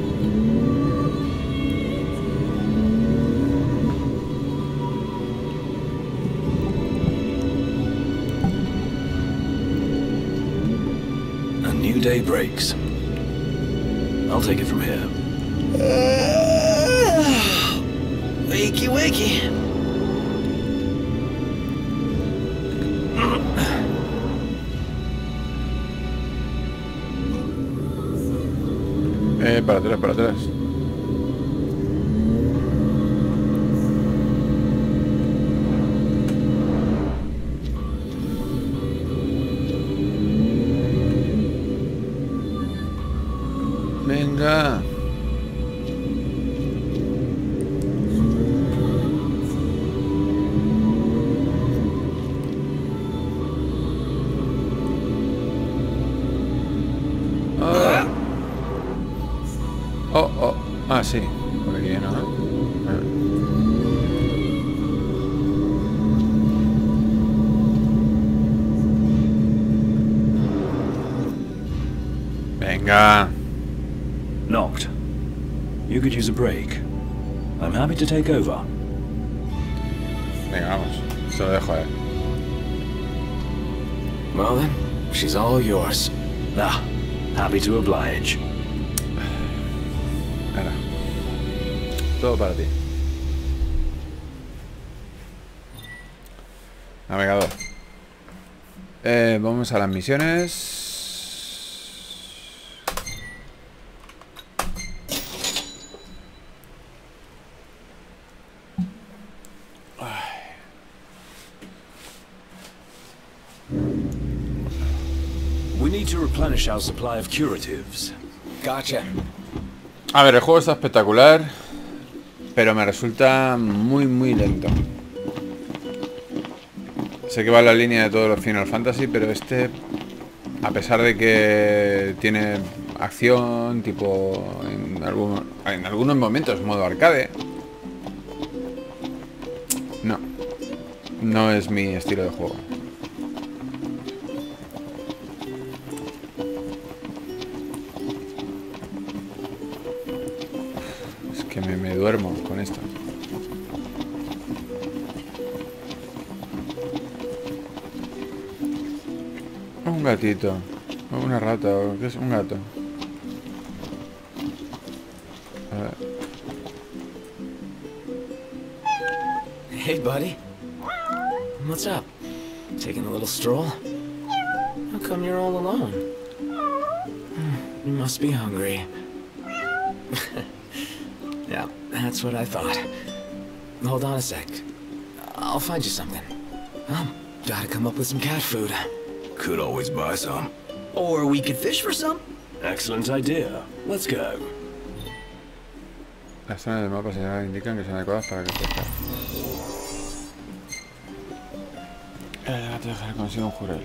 A new day breaks. I'll take it from here. Wakey, wakey. Para atrás, para atrás. Venga. Ah, sí, por aquí, ¿no? Venga. Knocked. You could use a break. I'm happy to take over. Venga, vamos. Se lo dejo a él. Well then, she's all yours. Ah, happy to oblige. Ahora. Todo para ti. Navegador. Vamos a las misiones. We need to replenish our supply of curatives. Gotcha. A ver, el juego está espectacular, pero me resulta muy lento. Sé que va en la línea de todos los Final Fantasy, pero este, a pesar de que tiene acción, tipo en algunos momentos modo arcade, no es mi estilo de juego. Es que me duermo con esto. Un gatito, o una rata, o ¿qué es? Un gato. A ver. Hey, buddy. What's up? Taking a little stroll? How come you're all alone? You must be hungry. Yeah, that's what I thought. Hold on a sec. I'll find you something. Gotta come up with some cat food. Could always buy some. Or we could fish for some? Excellent idea. Let's go. Las zonas del mapa señaladas indican que son adecuadas para que pescar. Te dejaré conseguir un jurel.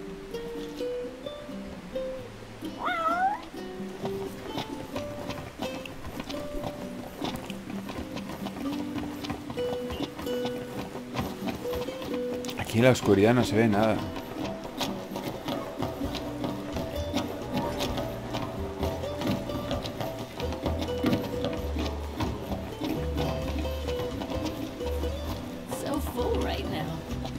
Aquí en la oscuridad no se ve nada. So full right now.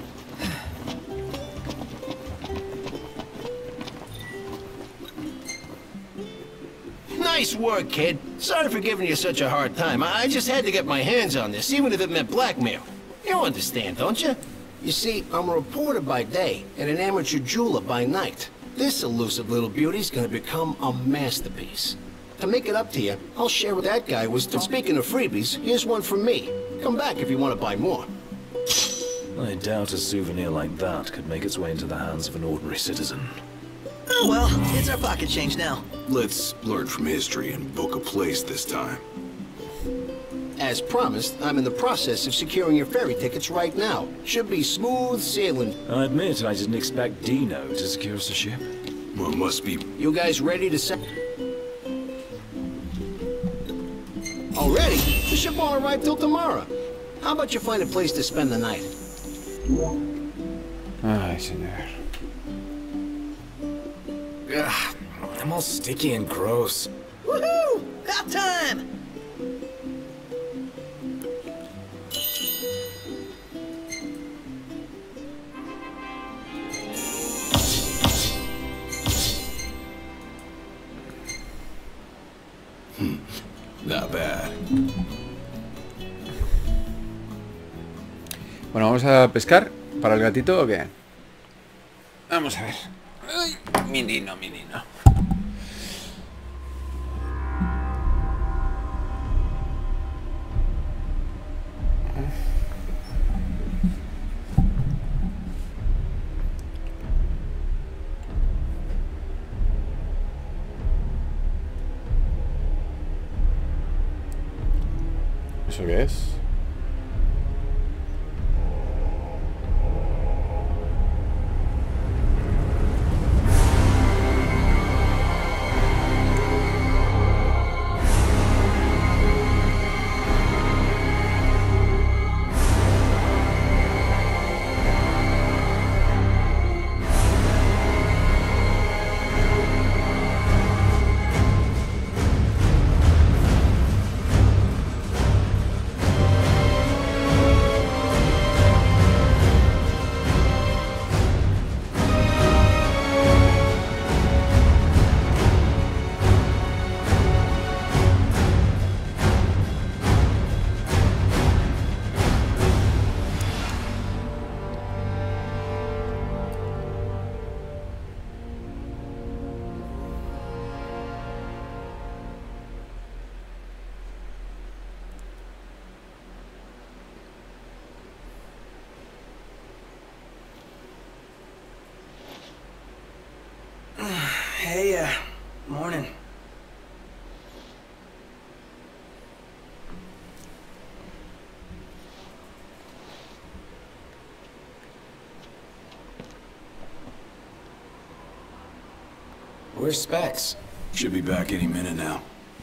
Nice work, kid. Sorry for giving you such a hard time. I just had to get my hands on this, even if it meant blackmail. You understand, don't you? You see, I'm a reporter by day and an amateur jeweler by night. This elusive little beauty's gonna become a masterpiece. To make it up to you, I'll share with that guy was to... Speaking of freebies, here's one from me. Come back if you want to buy more. I doubt a souvenir like that could make its way into the hands of an ordinary citizen. Oh well, it's our pocket change now. Let's learn from history and book a place this time. As promised, I'm in the process of securing your ferry tickets right now. Should be smooth sailing. I admit I didn't expect Dino to secure us a ship. Well, it must be... You guys ready to set... Already? The ship won't arrive till tomorrow. How about you find a place to spend the night? Ay, señor. Ugh, I'm all sticky and gross. Woohoo! About time! Not bad. Bueno, ¿vamos a pescar para el gatito o qué? Vamos a ver. Ay, mi nino, mi nino. ¿Eso qué es? Hey, morning. Where's Specs? Should be back any minute now.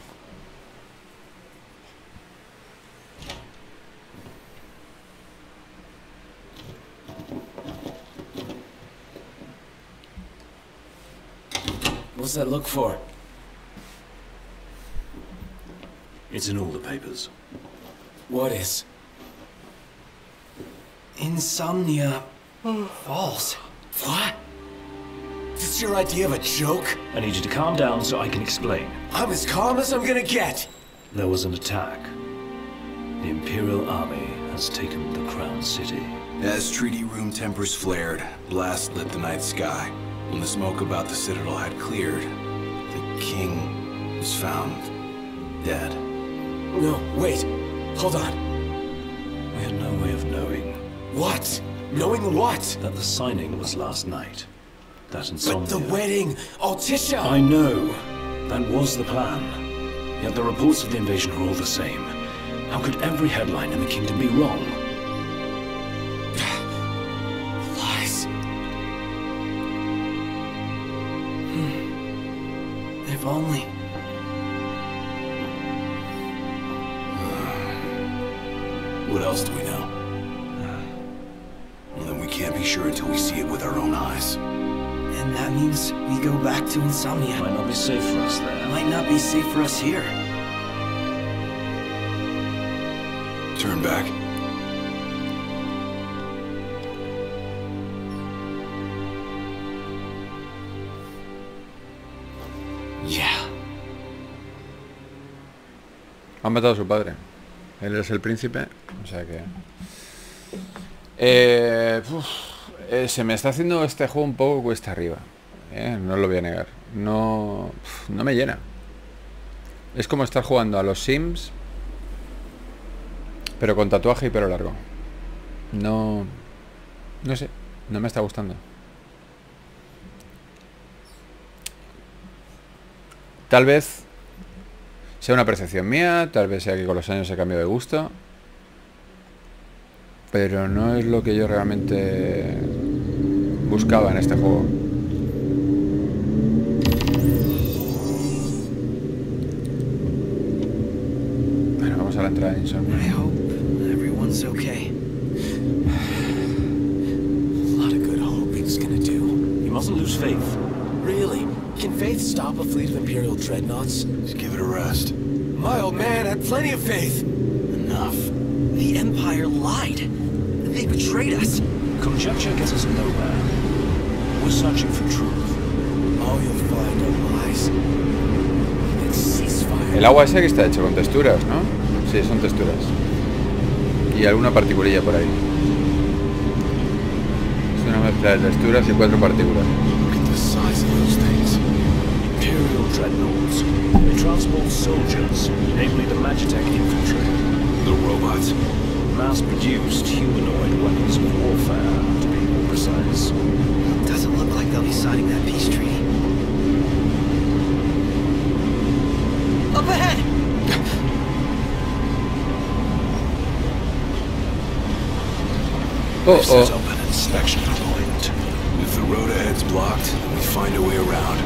What's that look for? It's in all the papers. What is? Insomnia Falls. What? This your idea of a joke? I need you to calm down so I can explain. I'm as calm as I'm gonna get. There was an attack. The Imperial Army has taken the Crown City. As treaty room tempers flared, blast lit the night sky. When the smoke about the Citadel had cleared, the king was found dead. No, wait. Hold on. We had no way of knowing. What? Knowing what? That the signing was last night. That insomnia. But the wedding! Altissia! I know. That was the plan. Yet the reports of the invasion are all the same. How could every headline in the kingdom be wrong? Lies. If only. What else do we know? Well, then we can't be sure until we see it with our own eyes. And that means we go back to Insomnia. Might not be safe for us there. Might not be safe for us here. Turn back. Yeah. Han matado a su padre. Él es el príncipe. O sea que... se me está haciendo este juego un poco cuesta arriba. No lo voy a negar. No me llena. Es como estar jugando a los Sims, pero con tatuaje y pelo largo. No sé. No me está gustando. Tal vez sea una percepción mía, tal vez sea que con los años he cambiado de gusto, pero no es lo que yo realmente buscaba en este juego. Bueno, vamos a la entrada de Insomnia. I hope everyone's okay. A lot of good hoping's gonna do. You mustn't lose faith. Really? Can Faith stop a fleet of Imperial dreadnoughts? Just give it a rest. My old man had plenty of faith. Enough. The Empire lied. They betrayed us. Conjecture gets us nowhere. We're searching for truth. All you'll find are lies. It's ceasefire. El agua esa que está hecho con texturas, ¿no? Sí, son texturas. Y alguna particulilla por ahí. Es una mezcla de texturas y 4 partículas. Look at the size of those things. Imperial dreadnoughts. They transport soldiers, namely the Magitech infantry. The robots. Mass-produced humanoid weapons of warfare, to be more precise. Doesn't look like they'll be signing that peace treaty. Up ahead! This is open inspection point. If the road ahead's blocked, we find a way around.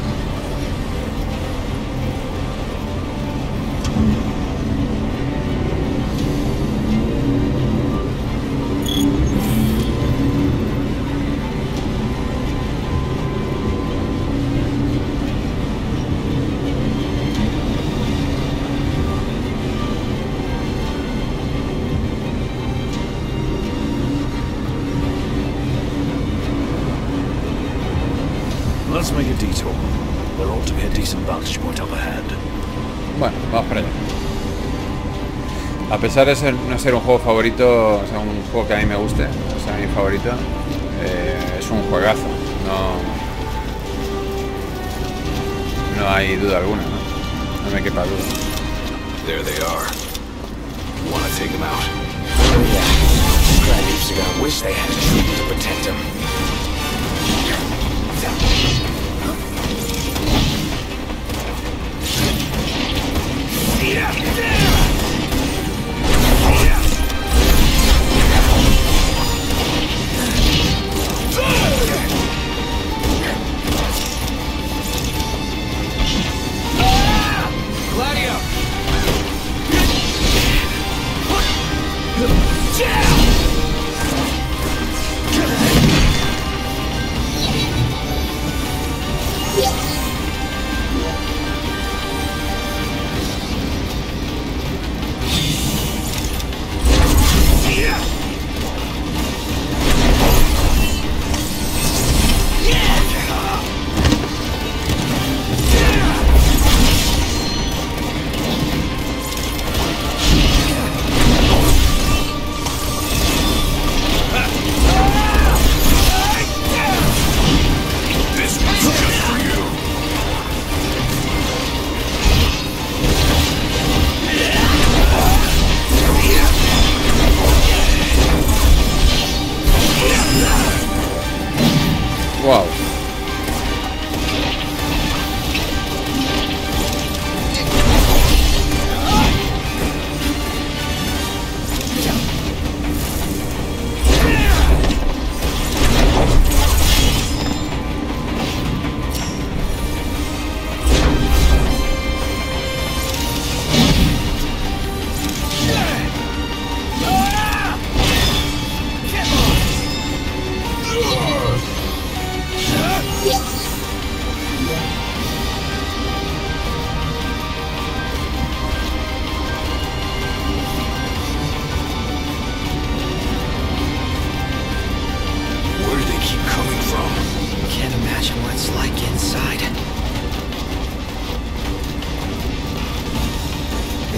Let's make a detour. There ought to be a decent vantage point up ahead. Bueno, vamos para allá. A pesar de no ser un juego favorito, o sea, un juego que a mí me guste, o sea, mi favorito, es un juegazo. No hay duda alguna, ¿no? No me quepa duda. There they are. Wanna take them out? Yeah. Graves are gonna wish they had a troop to protect them.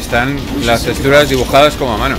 Están las texturas dibujadas como a mano.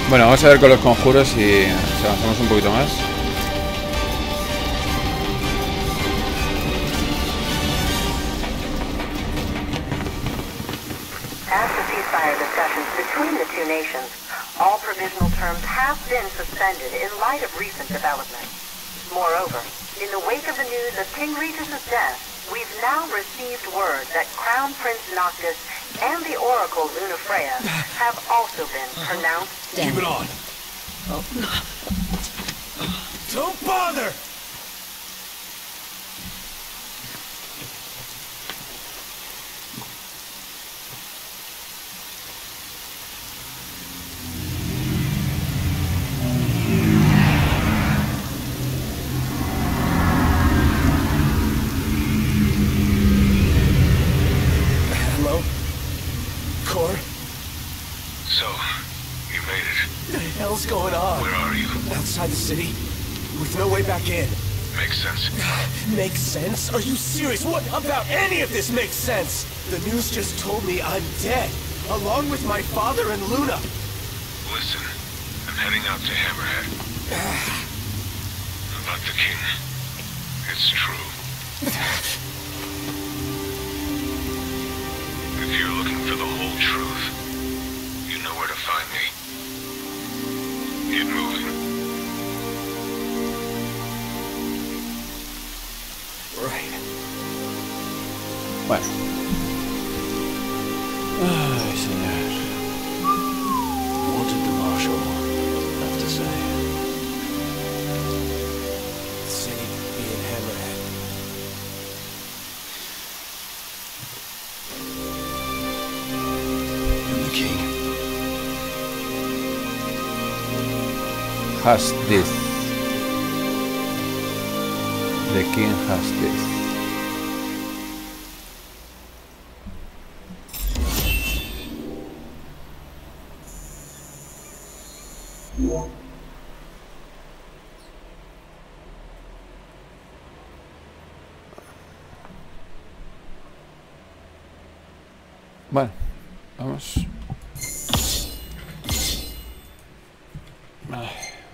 Bueno, vamos a ver con los conjuros si avanzamos un poquito más. As the ceasefire discussions between the two nations, all provisional terms have been suspended in light of recent developments. Moreover, in the wake of the news of King Regis' death, we've now received word that Crown Prince Noctis and the Oracle Lunafreya have also been pronounced dead. Keep it on. Don't bother! Hello? Core? So, you made it. What the hell's going on? Where are you? Outside the city? With no way back in. Makes sense. Makes sense? Are you serious? What about any of this makes sense? The news just told me I'm dead, along with my father and Luna. Listen, I'm heading out to Hammerhead. About the king. It's true. If you're looking for the whole truth, you know where to find me. Get moving. Right. Bueno. Ay, señor. What did the Marshal have to say? The city being Hammerhead. And the king. Has this. The king has this. Bueno, vamos. Ay.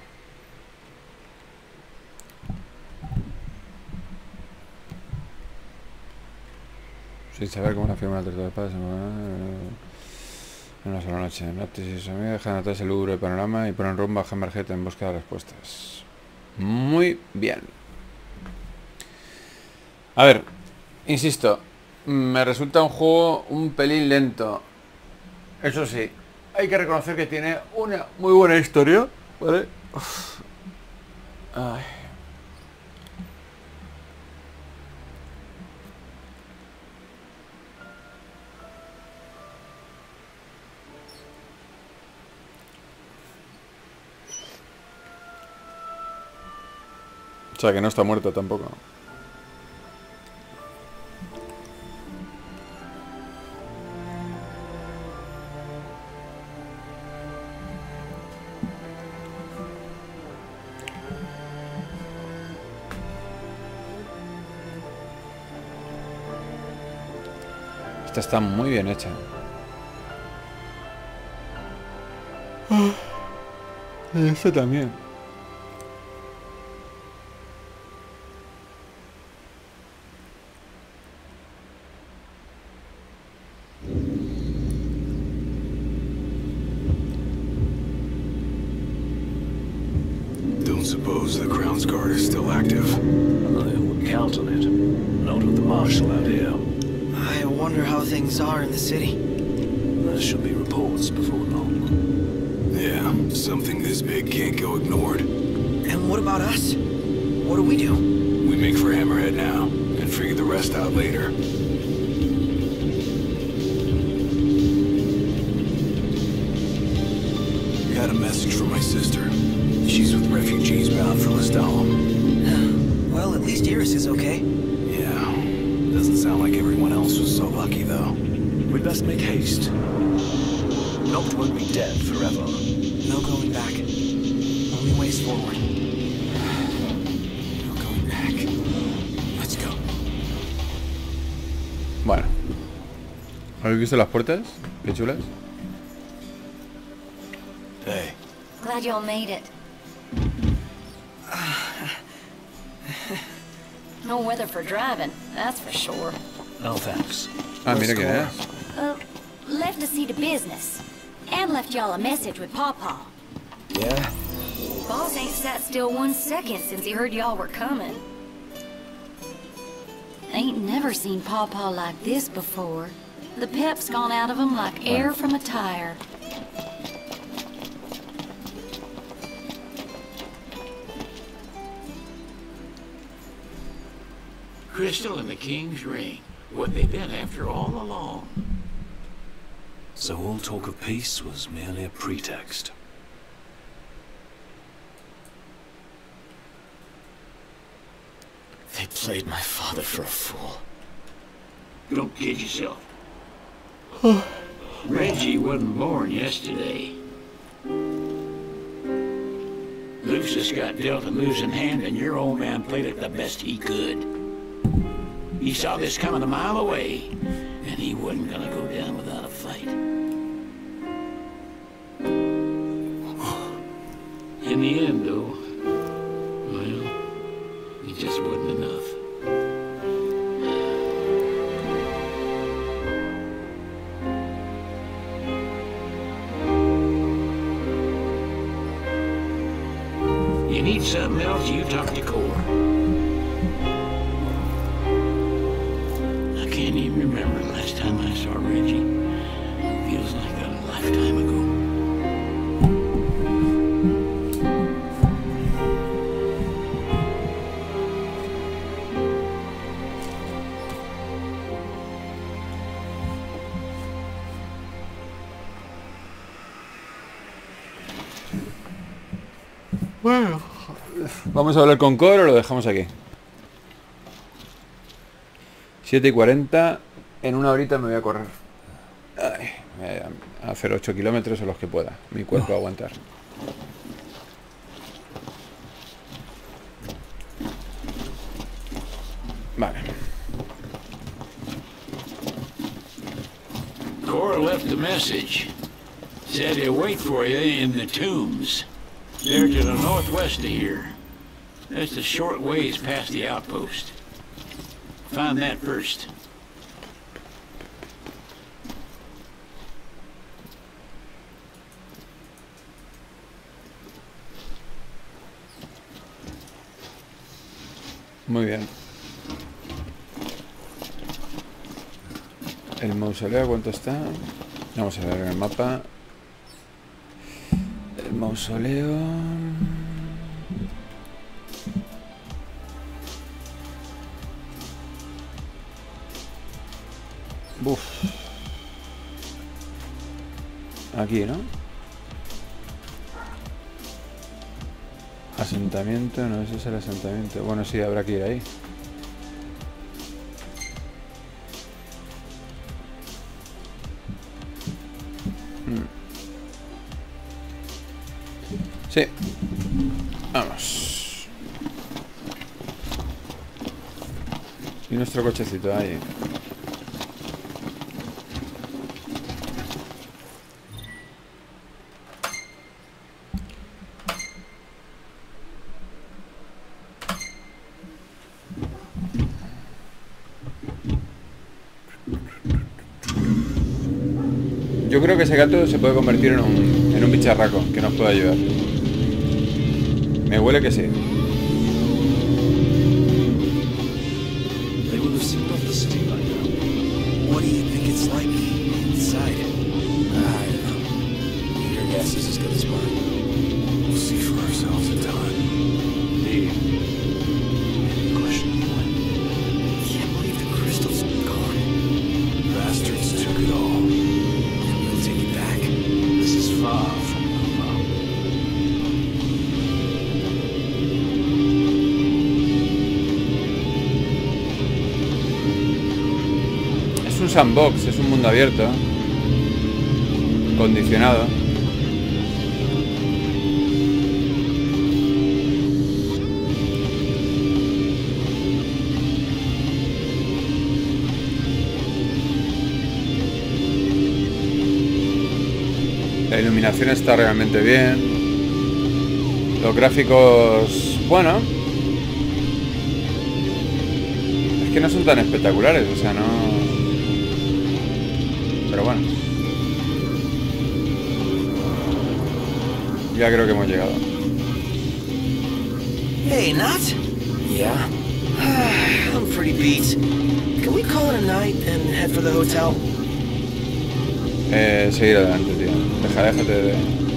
Sin saber cómo la firma del Tratado de Paz en una sola noche. Noctis y su amiga dejan atrás el lúgubre panorama y ponen rumbo a Hammerhead en busca de respuestas. Muy bien. A ver, insisto, me resulta un juego un pelín lento. Eso sí, hay que reconocer que tiene una muy buena historia, ¿vale? Uf. Ay. O sea, que no está muerto tampoco. Esta está muy bien hecha. Y este también. Suppose the Crown's Guard is still active. I wouldn't count on it. Not with the Marshal out here. I wonder how things are in the city. There should be reports before long. Yeah, something this big can't go ignored. And what about us? What do? We make for Hammerhead now, and figure the rest out later. Got a message from my sister. She's with refugees bound for Lestalem. Well, at least Iris is okay. Yeah. Doesn't sound like everyone else was so lucky, though. We'd best make haste. Noct won't be dead forever. No going back. Only ways forward. No going back. Let's go. Bueno. ¿Habéis visto las puertas? Qué chulas. Hey, Glad y'all made it. No weather for driving, that's for sure. No thanks. Ah, mira quién es. Left to see to business. And left y'all a message with Pawpaw. Yeah? Boss ain't sat still 1 second since he heard y'all were coming. Ain't never seen Pawpaw like this before. The pep's gone out of him like air from a tire. Crystal and the King's Ring. What they've been after all along. So all talk of peace was merely a pretext. They played my father for a fool. Don't kid yourself. Reggie wasn't born yesterday. Lucius got dealt a losing hand and your old man played it the best he could. He saw this coming a mile away, and he wasn't gonna go down without a fight. In the end, though, well, it just wasn't enough. You need something else, you talk to Cora. I can't even remember the last time I saw Reggie. It feels like a lifetime ago. Bueno, vamos a hablar con Cora o lo dejamos aquí. 7:40. En una horita me voy a correr. Ay, me voy a hacer 8 kilómetros o los que pueda. Mi cuerpo va a aguantar. Vale. Cora left a message. Said he'll wait for you in the tombs. They're to the northwest of here. That's a short ways past the outpost. Find that first. Muy bien. El mausoleo, ¿cuánto está? Vamos a ver en el mapa. El mausoleo... Uf. Aquí, ¿no? Asentamiento, no, ese es el asentamiento. Bueno, sí, habrá que ir ahí. Sí. Vamos. Y nuestro cochecito ahí. Yo creo que ese gato se puede convertir en un bicharraco que nos pueda ayudar. Me huele que sí. They will have sealed off the city by now. What do you think it's like inside? I don't know. Your guess is as good as mine. We'll see for ourselves in time. Maybe. Any question of when? I can't believe the crystal's gone. Bastards took it all. And we'll take it back. This is far from normal. Es un sandbox, es un mundo abierto. Condicionado. La iluminación está realmente bien. Los gráficos, bueno, es que no son tan espectaculares, o sea, no... Pero bueno, ya creo que hemos llegado. Hey, Nat? Yeah? I'm pretty beat. Can we call it a night and head for the hotel? Seguir adelante, tío. Déjate de...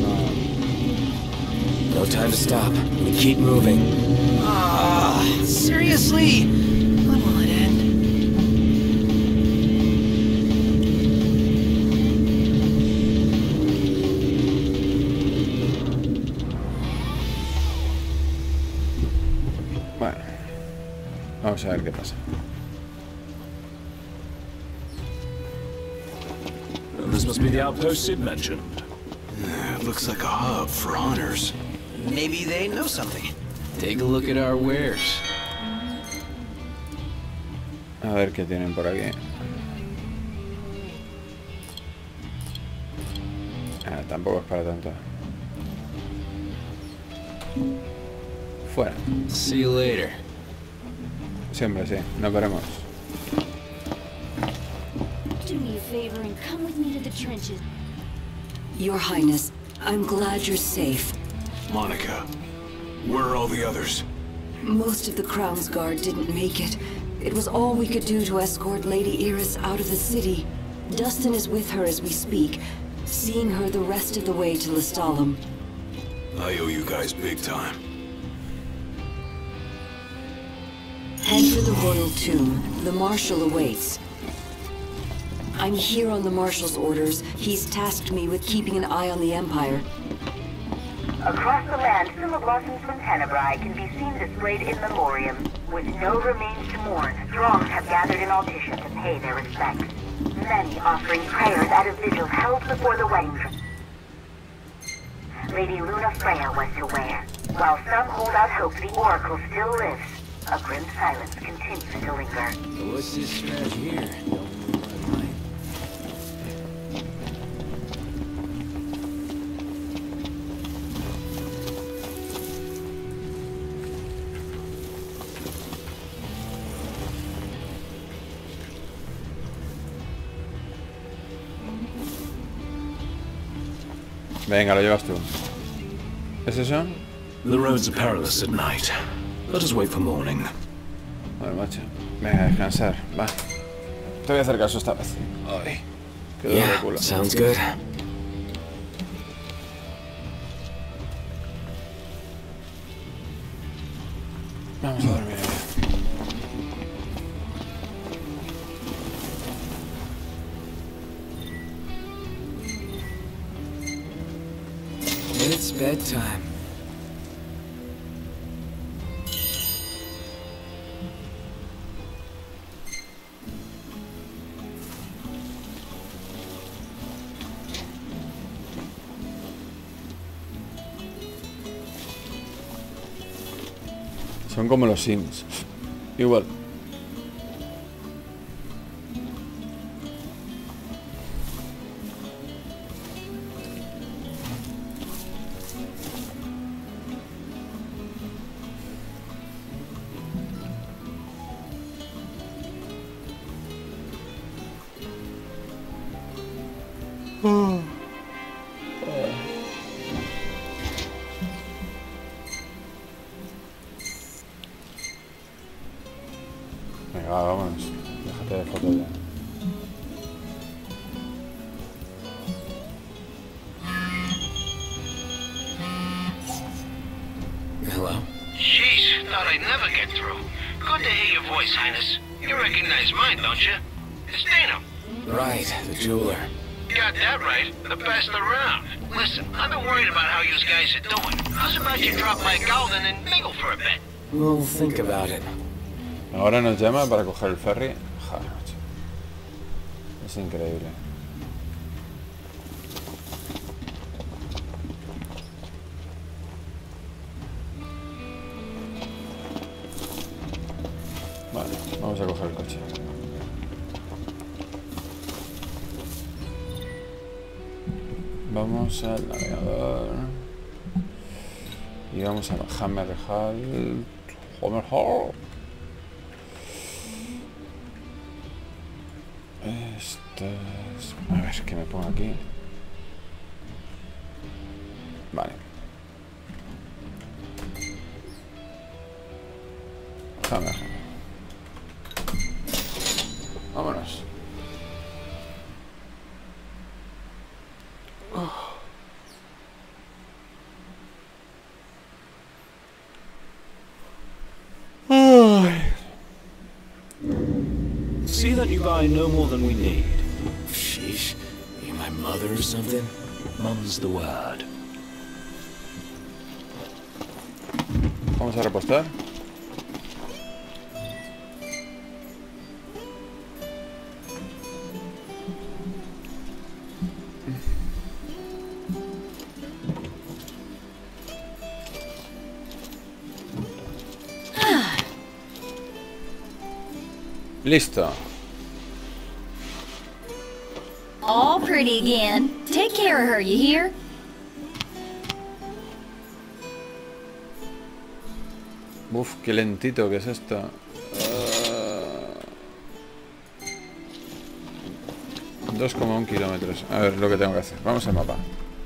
No time to stop. We keep moving. Seriously? When will it end? Bueno, vamos a ver qué pasa. This must be the outpost Sid mentioned. It looks like a hub for hunters. Maybe they know something. Take a look at our wares. A ver qué tienen por aquí. Tampoco es para tanto. Fuera. See you later. Siempre sí, nos veremos. Do me a favor and come with me to the trenches. Your Highness, I'm glad you're safe. Monica, where are all the others? Most of the Crown's Guard didn't make it. It was all we could do to escort Lady Iris out of the city. Dustin is with her as we speak, seeing her the rest of the way to Lestalem. I owe you guys big time. Head for the Royal Tomb. The Marshal awaits. I'm here on the Marshal's orders. He's tasked me with keeping an eye on the Empire. Across the land, silver blossoms from Tenebrae can be seen displayed in memoriam. With no remains to mourn, throngs have gathered in Altissia to pay their respects. Many offering prayers at a vigil held before the wedding. Lady Luna Freya was to wear. While some hold out hope the Oracle still lives, a grim silence continues to linger. So what's this strategy here? Venga, lo llevas tú. ¿Es eso? The roads are perilous at night. Let us wait for morning. Bueno, macho. Venga, a descansar. Va. Te voy a hacer caso esta vez. Ay, qué dolor de culo. Sounds good. Vamos a dormir. It's bedtime. Son como los Sims. Igual. Venga, va, vámonos. Déjate de fotos ya. Hello? Jeez, thought I'd never get through. Good to hear your voice, Highness. You recognize mine, don't you? It's Dana. Right, the jeweler. Got that right. The best around. Listen, I've been worried about how you guys are doing. How's about you drop by Golden and mingle for a bit? We'll think about it. Ahora nos llama para coger el ferry. Joder, macho. Es increíble. Vale, vamos a coger el coche. Vamos al navegador. Y vamos a Hammerhall. Hammerhall. Estas... A ver, ¿qué me pongo aquí? Vale. Hammerhall. Vámonos. See that you buy no more than we need. Sheesh. Are you my mother or something? Mum's the word. Vamos a repostar. Listo. All pretty again. Take care of her, you hear? Uf, qué lentito que es esto. 2,1 kilómetros. A ver lo que tengo que hacer. Vamos al mapa.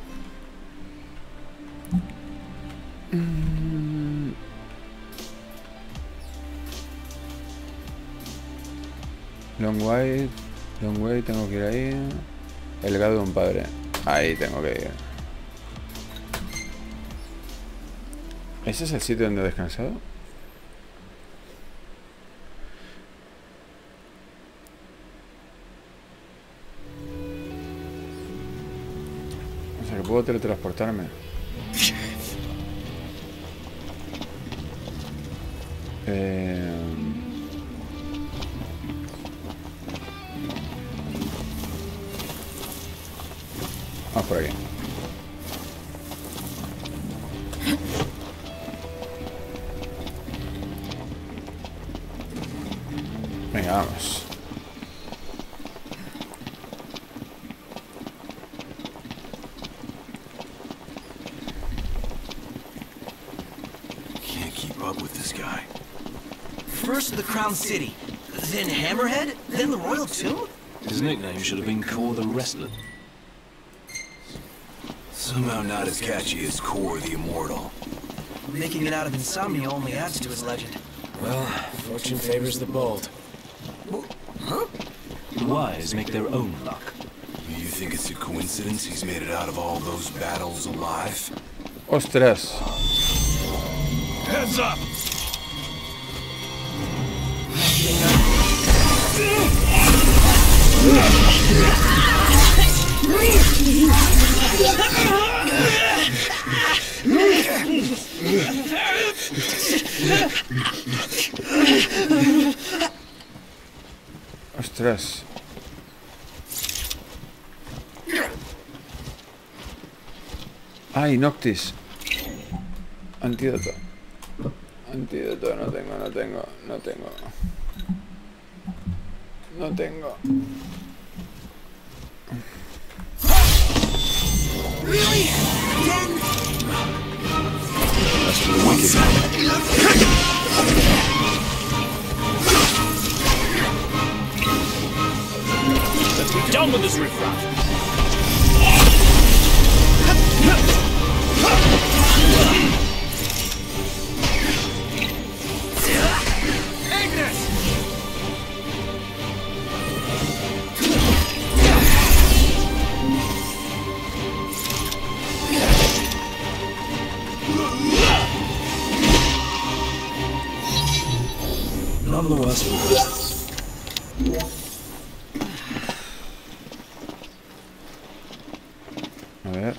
Long way, tengo que ir ahí. El legado de un padre. Ahí tengo que ir. ¿Ese es el sitio donde he descansado? O sea que puedo teletransportarme. Vamos por aquí. Venga, vamos. Can't keep up with this guy. First the Crown City, then Hammerhead, then the Royal Tomb? His nickname should have been called the Wrestler. Somehow not as catchy as Core the Immortal. Making it out of insomnia only adds to his legend. Well, fortune favors the bold. Huh? The wise make their own luck. You think it's a coincidence he's made it out of all those battles alive? Ostras. Heads up! Ostras. Ay, Noctis. Antídoto. Antídoto, no tengo. No tengo. Really? Again? That's for the wicked. Let's be done with this riffraff. None the worse for this. A ver.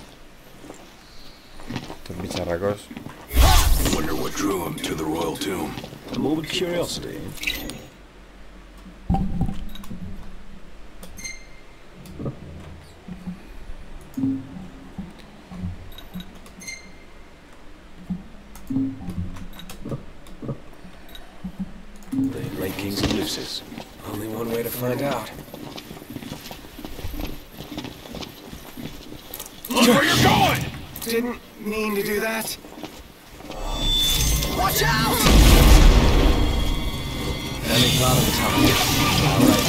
Estos bicharracos. Wonder what drew him to the Royal Tomb. A morbid curiosity. The late Kings and Lucis. Only one way to find out. Look where you're going! Didn't mean to do that. Watch out! Any thought of time? All right,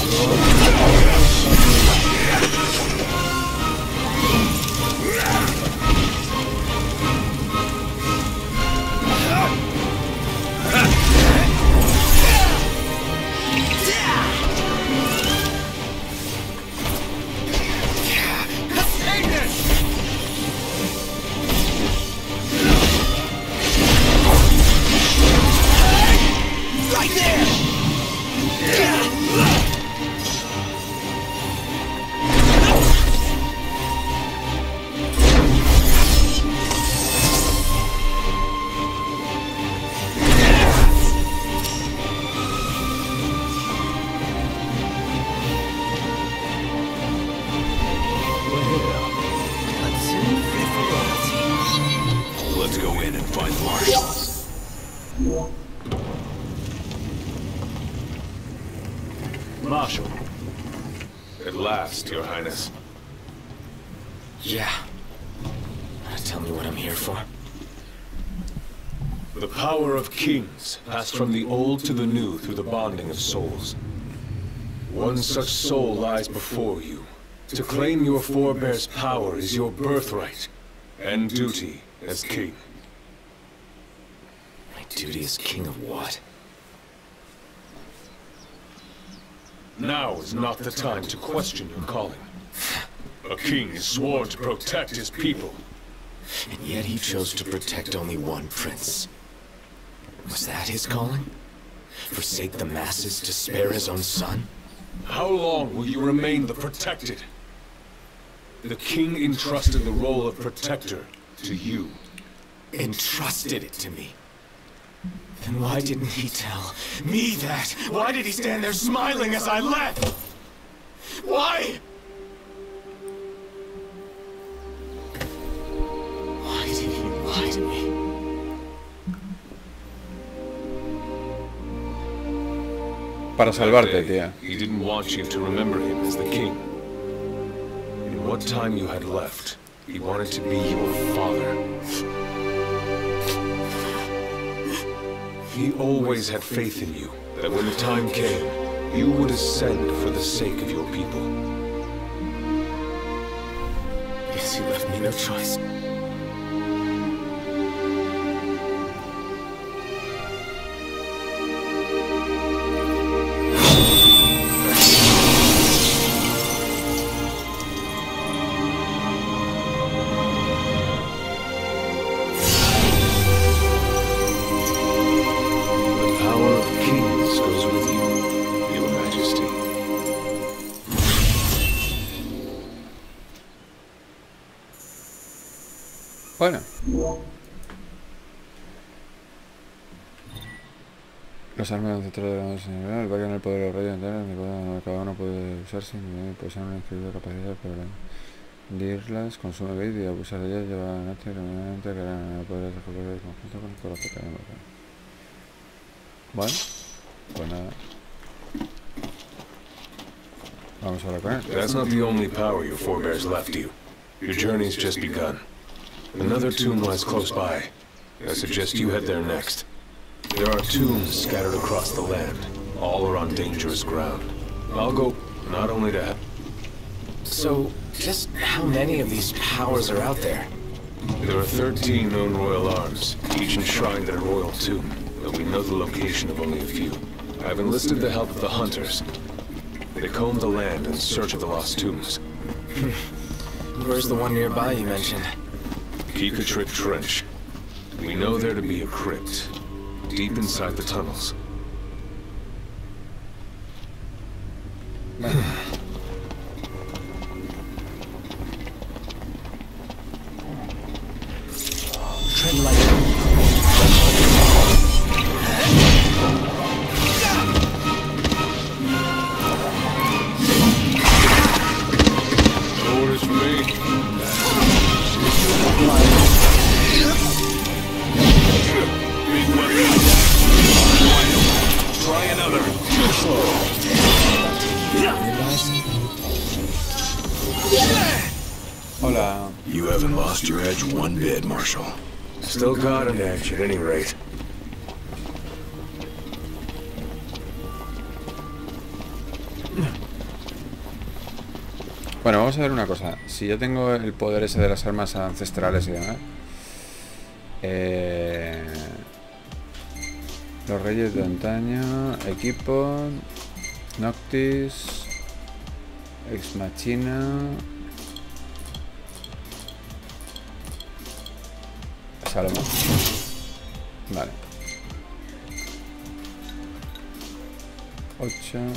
Right there! Let's go in and find Marshall. Marshal. At last, Your Highness. Yeah. Tell me what I'm here for. The power of kings passed from the old to the new through the bonding of souls. One such soul lies before you. To claim your forebear's power is your birthright and duty as king. My duty as king of what? Now is not the time to question your calling. A king is sworn to protect his people. And yet he chose to protect only one prince. Was that his calling? Forsake the masses to spare his own son? How long will you remain the protected? The king entrusted the role of protector to you. Entrusted it to me? Then why didn't he tell me that? Why did he stand there smiling as I left? Why? Why did he lie to me? Para salvarte, tía. He didn't want you to remember him as the king. In what time you had left, he wanted to be your father. He always had faith in you, that when the time came, you would ascend for the sake of your people. Yes, he left me no choice. Bueno. Los armas del centro de la general varían el poder de los reyes enteros, cada uno puede usarse y posee una increíble capacidad para dirlas, consume bait y abusar de ellas, lleva a Nati realmente que harán poder recuperar el conjunto con el corazón. Bueno, pues nada. Vamos a hablar con él. That's not the only power your forebears left you. Your journey's just begun. Another tomb lies close by. I suggest you head there next. There are tombs scattered across the land. All are on dangerous ground. I'll go not only to help. So, just how many of these powers are out there? There are 13 known royal arms, each enshrined at a royal tomb, but we know the location of only a few. I've enlisted the help of the hunters. They comb the land in search of the lost tombs. Where's the one nearby you mentioned? Kikatrip Trench. We know there to be a crypt, deep inside the tunnels. Tread lightly. Orders for me. Try another. Hola. You haven't lost your edge one bit, Marshal. Still got an edge at any rate. Bueno, vamos a ver una cosa. Si yo tengo el poder ese de las armas ancestrales y demás, los reyes de antaño, equipo, Noctis, Ex Machina, Salomón. Vale. 8.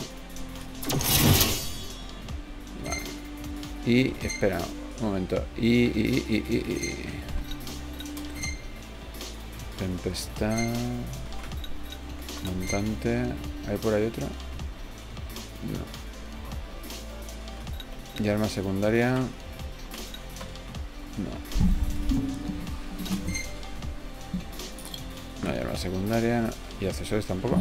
Vale. Y espera un momento. Tempestad. Montante. ¿Hay por ahí otro? No. Y arma secundaria. No. No hay arma secundaria. No. Y accesorios tampoco.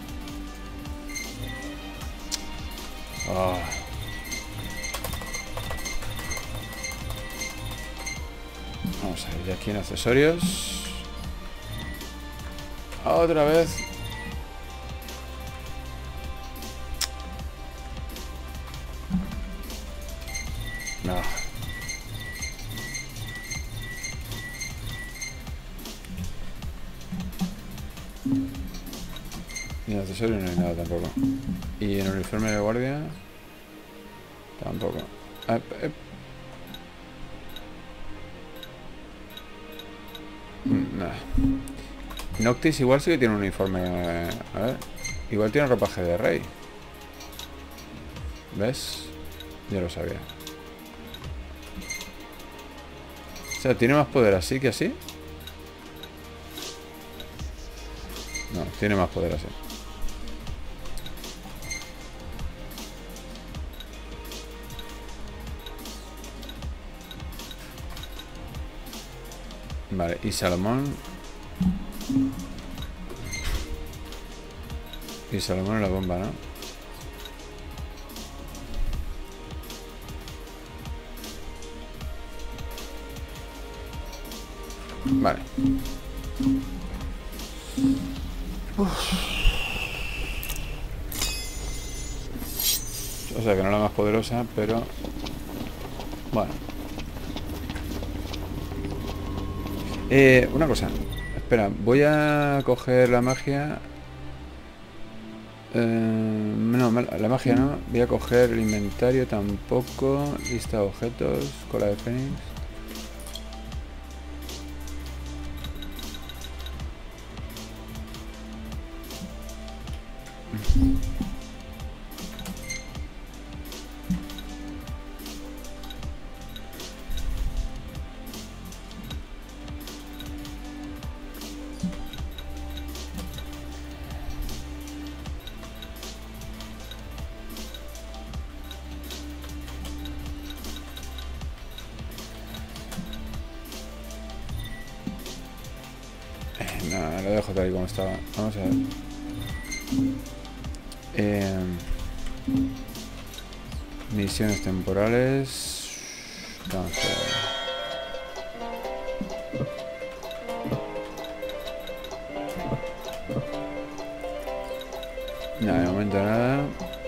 Oh. Vamos a ir aquí en accesorios. Otra vez. No. Ni en accesorios no hay nada tampoco. Y en uniforme de guardia tampoco. Nah. Noctis igual sí que tiene un uniforme. A ver. Igual tiene ropaje de rey. ¿Ves? Ya lo sabía. O sea, ¿tiene más poder así que así? No, tiene más poder así. Vale, y Salomón. Y Salomón en la bomba, ¿no? Vale. O sea que no es la más poderosa, pero... Bueno. Una cosa. Espera, voy a coger la magia. No, la magia no. Voy a coger el inventario tampoco. Lista de objetos. Cola de Fénix. No, lo dejo tal y como estaba. Vamos a ver. Misiones temporales. Vamos a ver. No, de momento nada.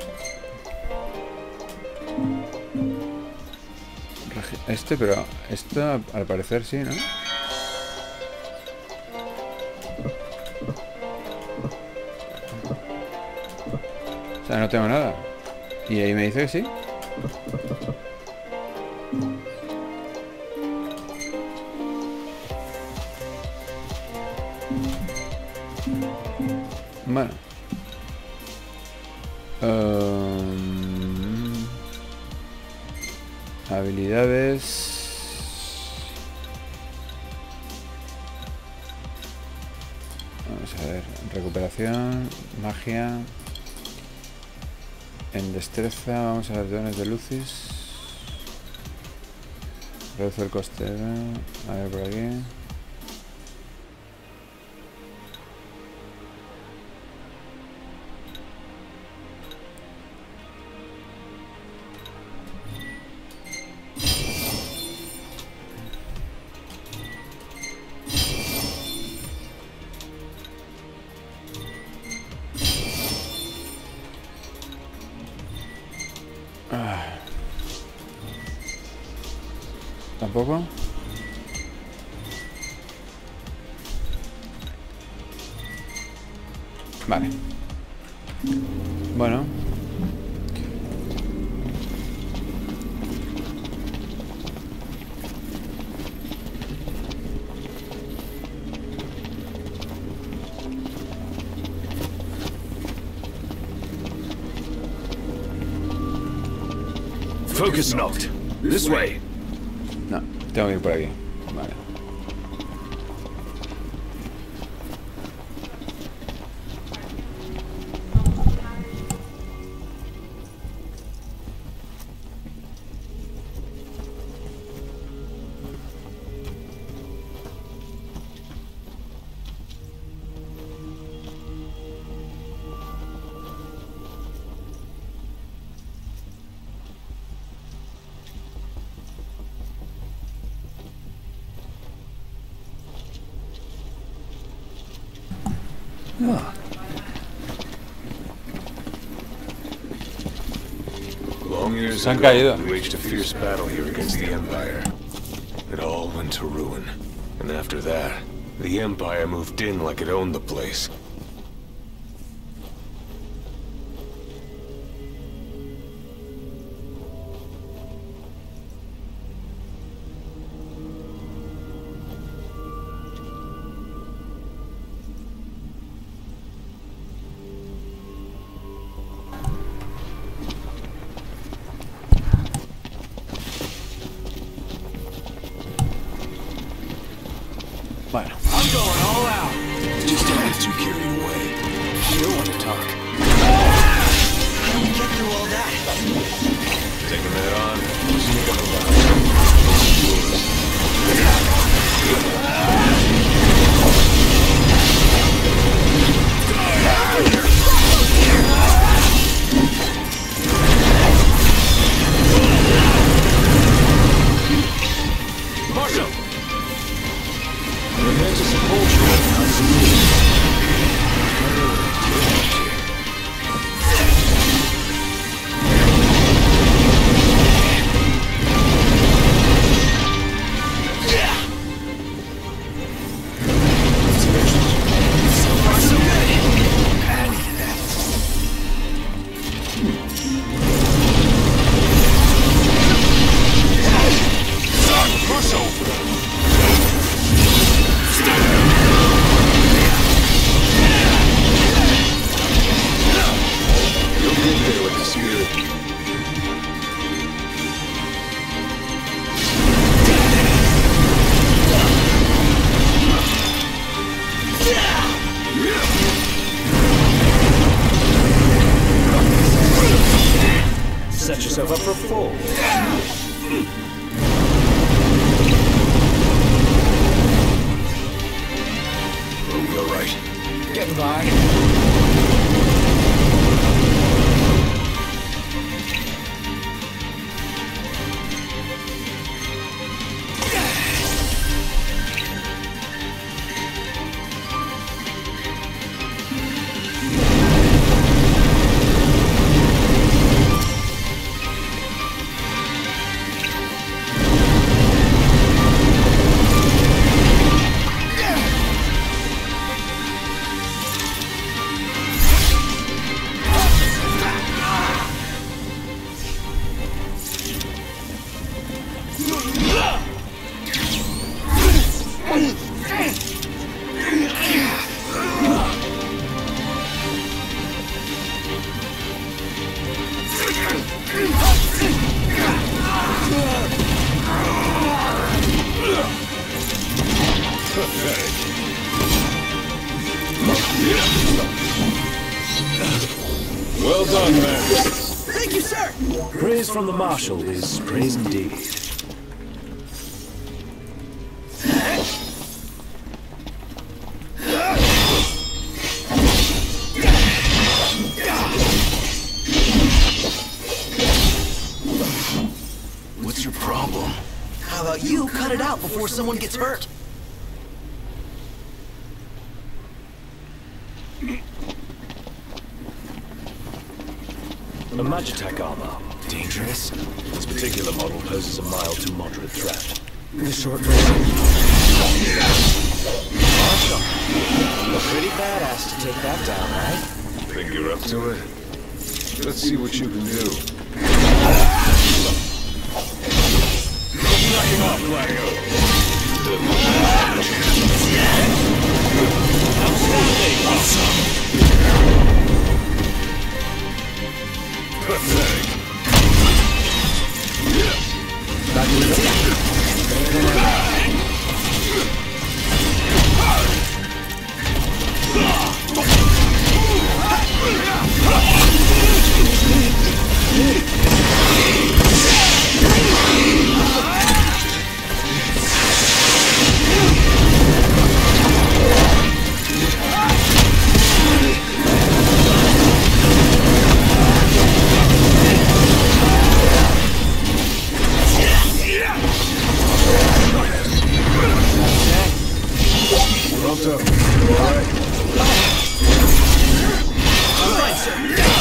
Pero esto al parecer sí, ¿no? O sea, no tengo nada. Y ahí me dice que sí. Bueno. Habilidades. Vamos a ver. Recuperación. Magia. En destreza vamos a ver dones de Lucis. Reduce el coste. A ver por aquí. poco. Vale. Bueno. Focus knocked. This way. No, tengo que ir por aquí. Vale. Long years Se han ago, caído. we waged a fierce battle here against the Empire. It all went to ruin. And after that, the Empire moved in like it owned the place. Bueno. I'm going all out. Just don't get too carried away. You don't want to talk. How do we get through all that? Taking that on. Marshal! We're meant to support you, not support you. So far, so good. I needed that. Marshal! You'll get there with the spirit. Set yourself up for a fall. Are we alright? Getting by. Well done, man. Thank you, sir. Praise from the Marshal is praise indeed. What's your problem? How about you cut it out before someone gets hurt? A Magitech armor. Dangerous? This particular model poses a mild to moderate threat. The short version. Marshall, you're pretty badass to take that down, right? Think you're up to it? Let's see what you can do. Knock him off, Gladio. Outstanding. Awesome. Pathetic. Back to the Bumped up. All right. All right, sir.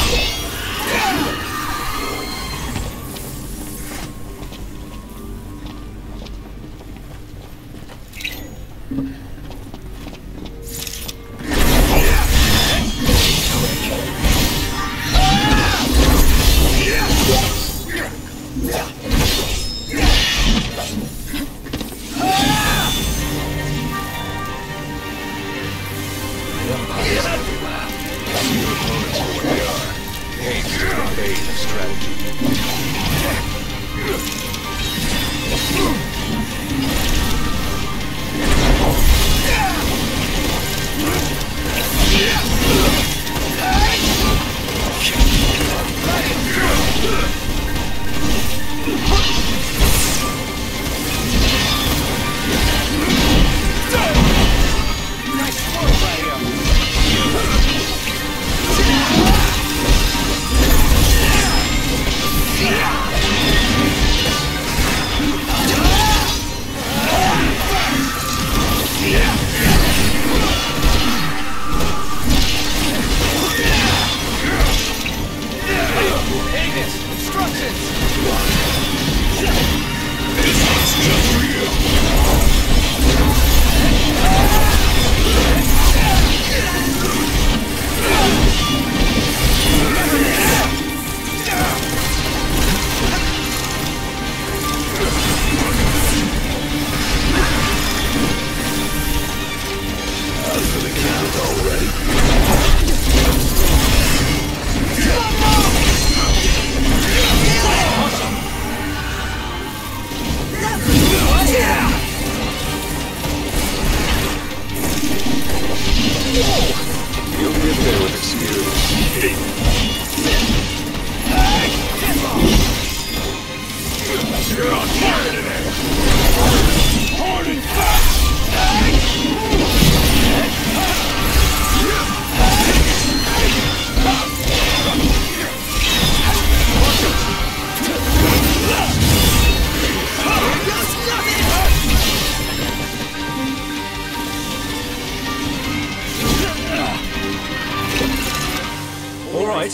All right.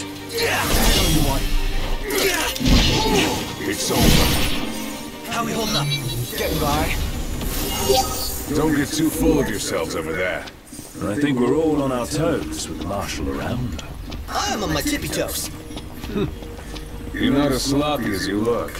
It's over. How we holding up? Getting by. Don't get too full of yourselves over there. I think we're all on our toes with Marshall around. I'm on my tippy toes. You're not as sloppy as you look.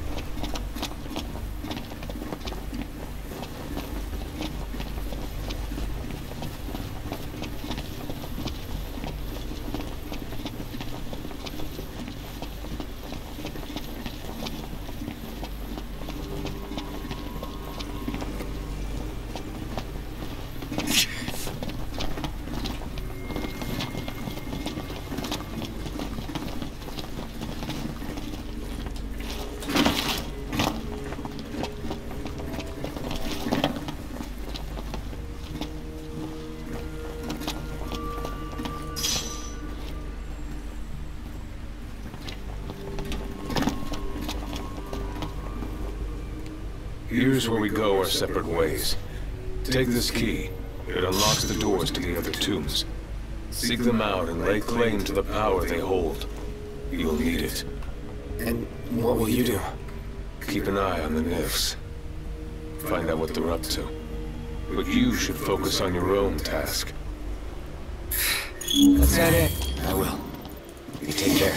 Here's where we go our separate ways. Take this key. It unlocks the doors to the other tombs. Seek them out and lay claim to the power they hold. You'll need it. And what will you do? Keep an eye on the Nifs. find out what they're up to. But you should focus on your own task. That's that it? I will. You take care.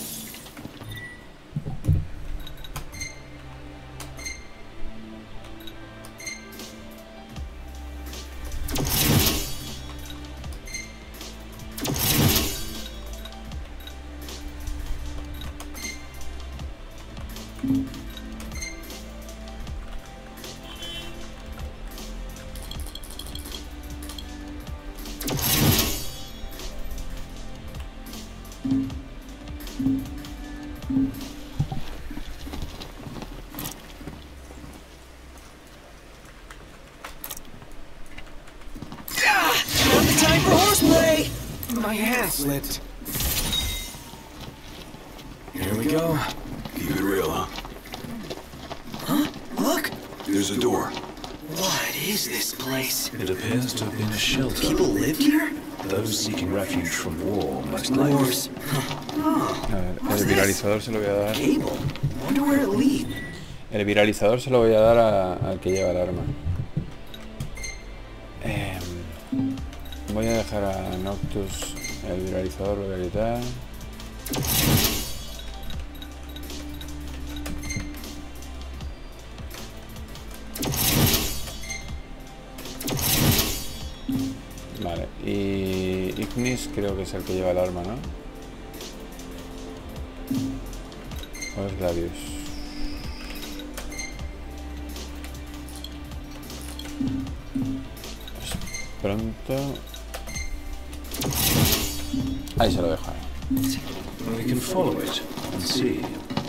Time for horseplay! My hand slipped. Here we go. Keep it real, huh? Huh? Look! There's a door. What is this place? It appears to have been a shelter. People lived here? Those seeking refuge from war, most likely. Wars. El viralizador se lo voy a dar. Cable. Wonder where it leads. El viralizador se lo voy a dar al que lleva el arma. Voy a dejar a Noctus el viralizador, lo voy a quitar. Vale, y Ignis creo que es el que lleva el arma, ¿no? ¿O es Gladius? Pronto. Ahí se lo dejo. We can follow it and see.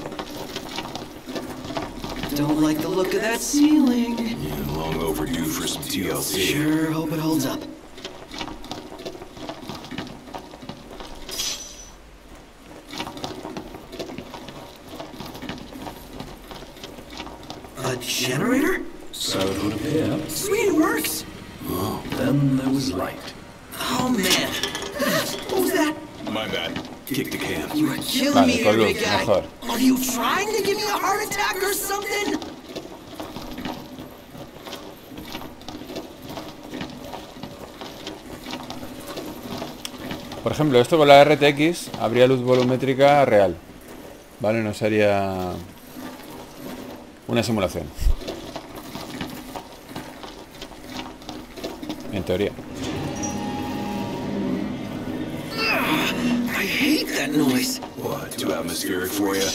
Don't like the look of that ceiling. Yeah, long overdue for some TLC. Sure, hope it holds up. A generator? So it would appear. Sweet, it works! Oh, then there was light. Oh man! What was that? My bad. Kick the can. You are killing me here, big guy. Mejor. Are you trying to give me a heart attack or something? Por ejemplo, esto con la RTX habría luz volumétrica real. Vale, no sería una simulación. En teoría. I hate that noise. What, too atmospheric for you?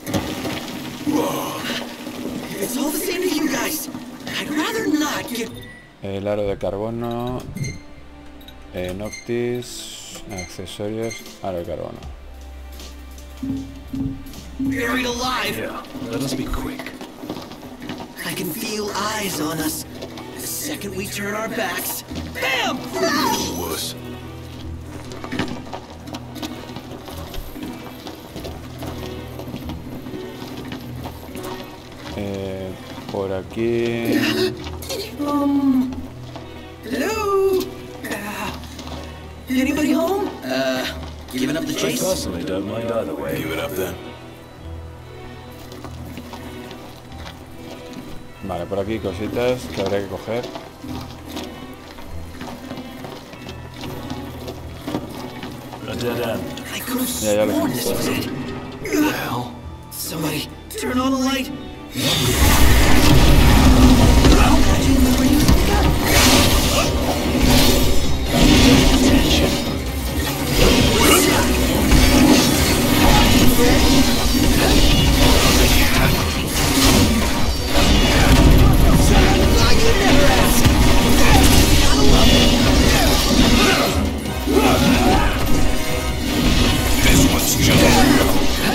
If it's all the same to you guys, I'd rather not get... El aro de carbono. Noctis. Accesorios. Aro de carbono. Buried alive. Yeah, let us be quick. I can feel eyes on us. The second we turn our backs, BAM! Wuss. Por aquí. Hello? Anybody home? Giving up the I chase? personally don't mind either way. Give it up then. Vale, por aquí cositas que habrá que coger. A dead end. I could have Ya lo sworn sé. this was it. Hell. Somebody, turn on a light. This one's just...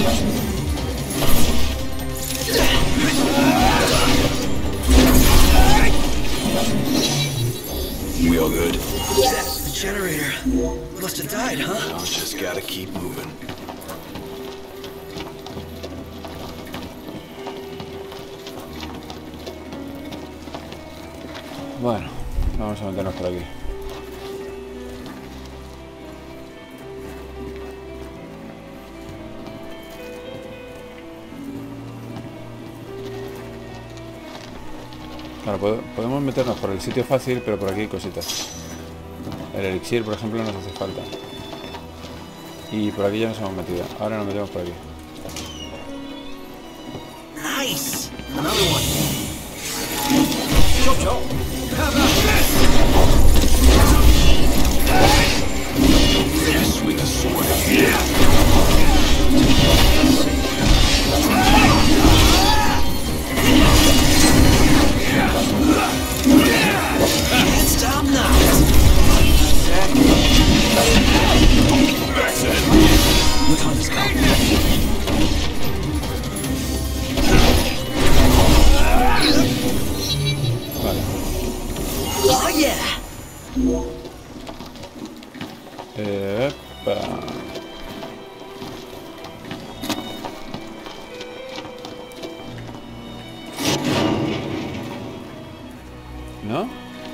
We all good? The generator must have died, huh? Well, just gotta keep moving. Bueno, vamos a meternos por aquí. Ahora podemos meternos por el sitio fácil, pero por aquí hay cositas. El elixir, por ejemplo, nos hace falta. Y por aquí ya nos hemos metido. Ahora nos metemos por aquí. Nice! Another one. Jojo, how about This swing a sword. Can't stop now. Look on this guy. Vale. Oh yeah. Epa. ¿No?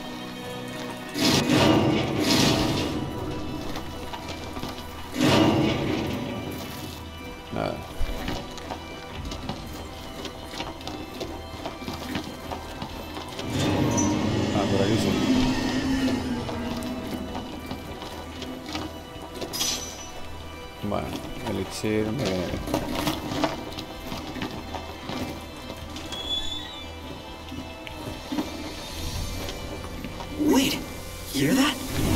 Nada. Ah, por aquí sí. Bueno, elixir me viene bien. Wait, hear that?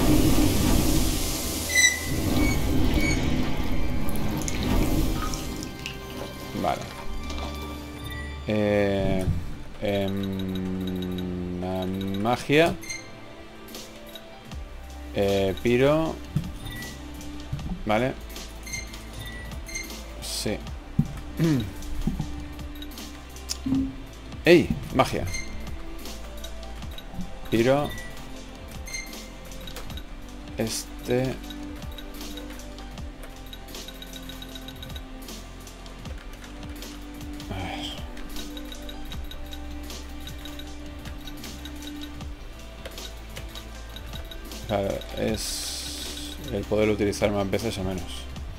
Vale. Magia. Piro. Vale. Sí. ¡Ey! Magia. Piro. Este. A ver. Claro, es el poder utilizar más veces o menos.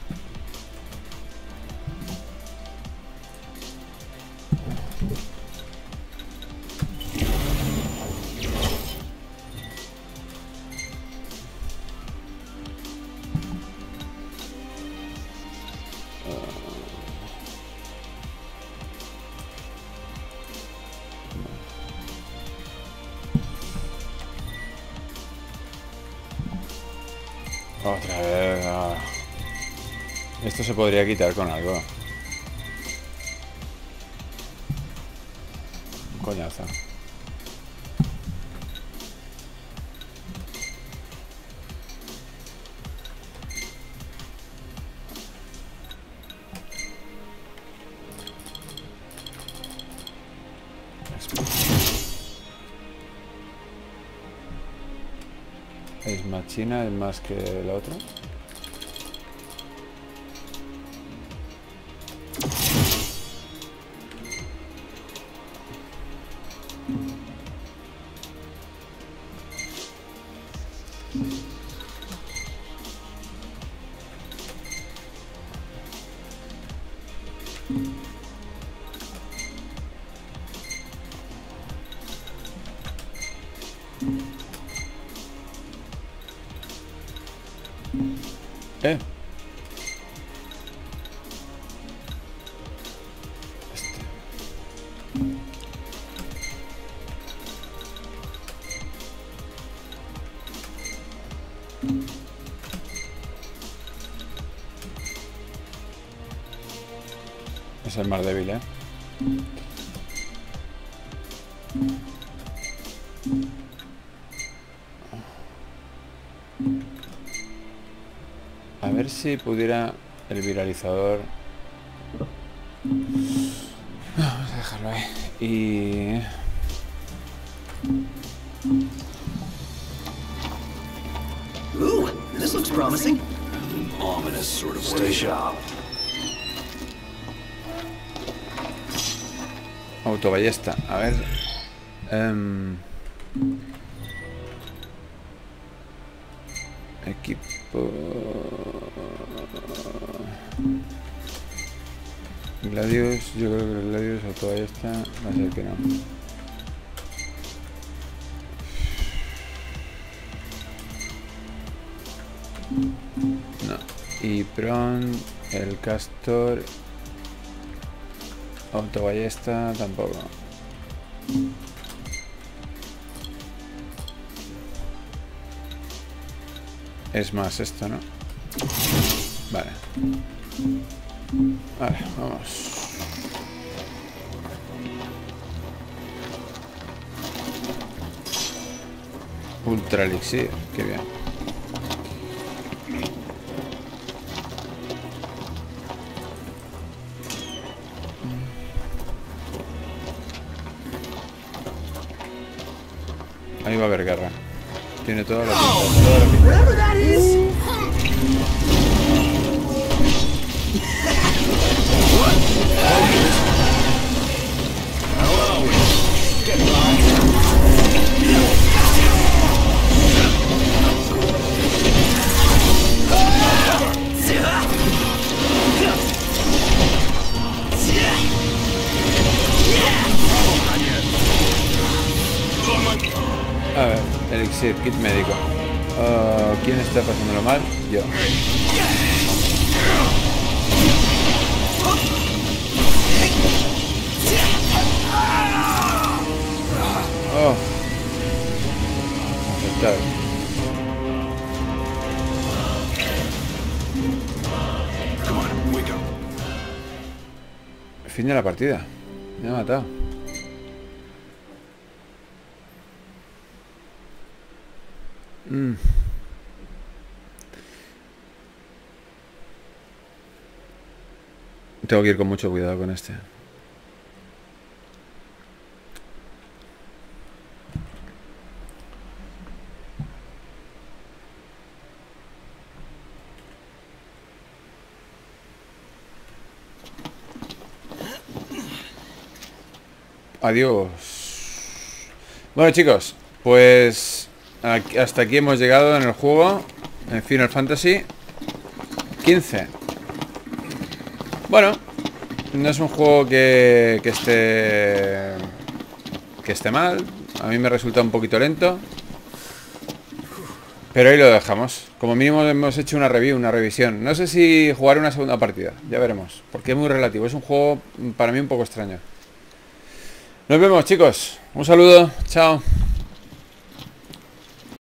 Otra vez. Ah. Esto se podría quitar con algo. Un coñazo. Es más china, es más que la otra. Es el más débil, ¿eh? A ver si pudiera el viralizador. Vamos a dejarlo ahí. Y... Ooh, this looks promising. Ominous sort of stay sharp. Autoballesta, a ver. Equipo. Gladius, yo creo que los Gladius autoballesta va a ser que no. No. Y Pron, el Castor, autoballesta, tampoco. Es más esto, ¿no? Vale. Vale, vamos. Ultra elixir, qué bien. Ahí va a haber guerra. Tiene toda la pinta, toda la pinta. A ver, elixir, kit médico. ¿Quién está pasándolo mal? Yo. Oh. Aceptar. Fin de la partida. Me ha matado. Tengo que ir con mucho cuidado con este. Adiós. Bueno, chicos, pues hasta aquí hemos llegado en el juego, en Final Fantasy 15. Bueno, no es un juego que esté mal. A mí me resulta un poquito lento, pero ahí lo dejamos. Como mínimo hemos hecho una review, una revisión. No sé si jugar una segunda partida, ya veremos, porque es muy relativo. Es un juego para mí un poco extraño. Nos vemos, chicos. Un saludo, chao.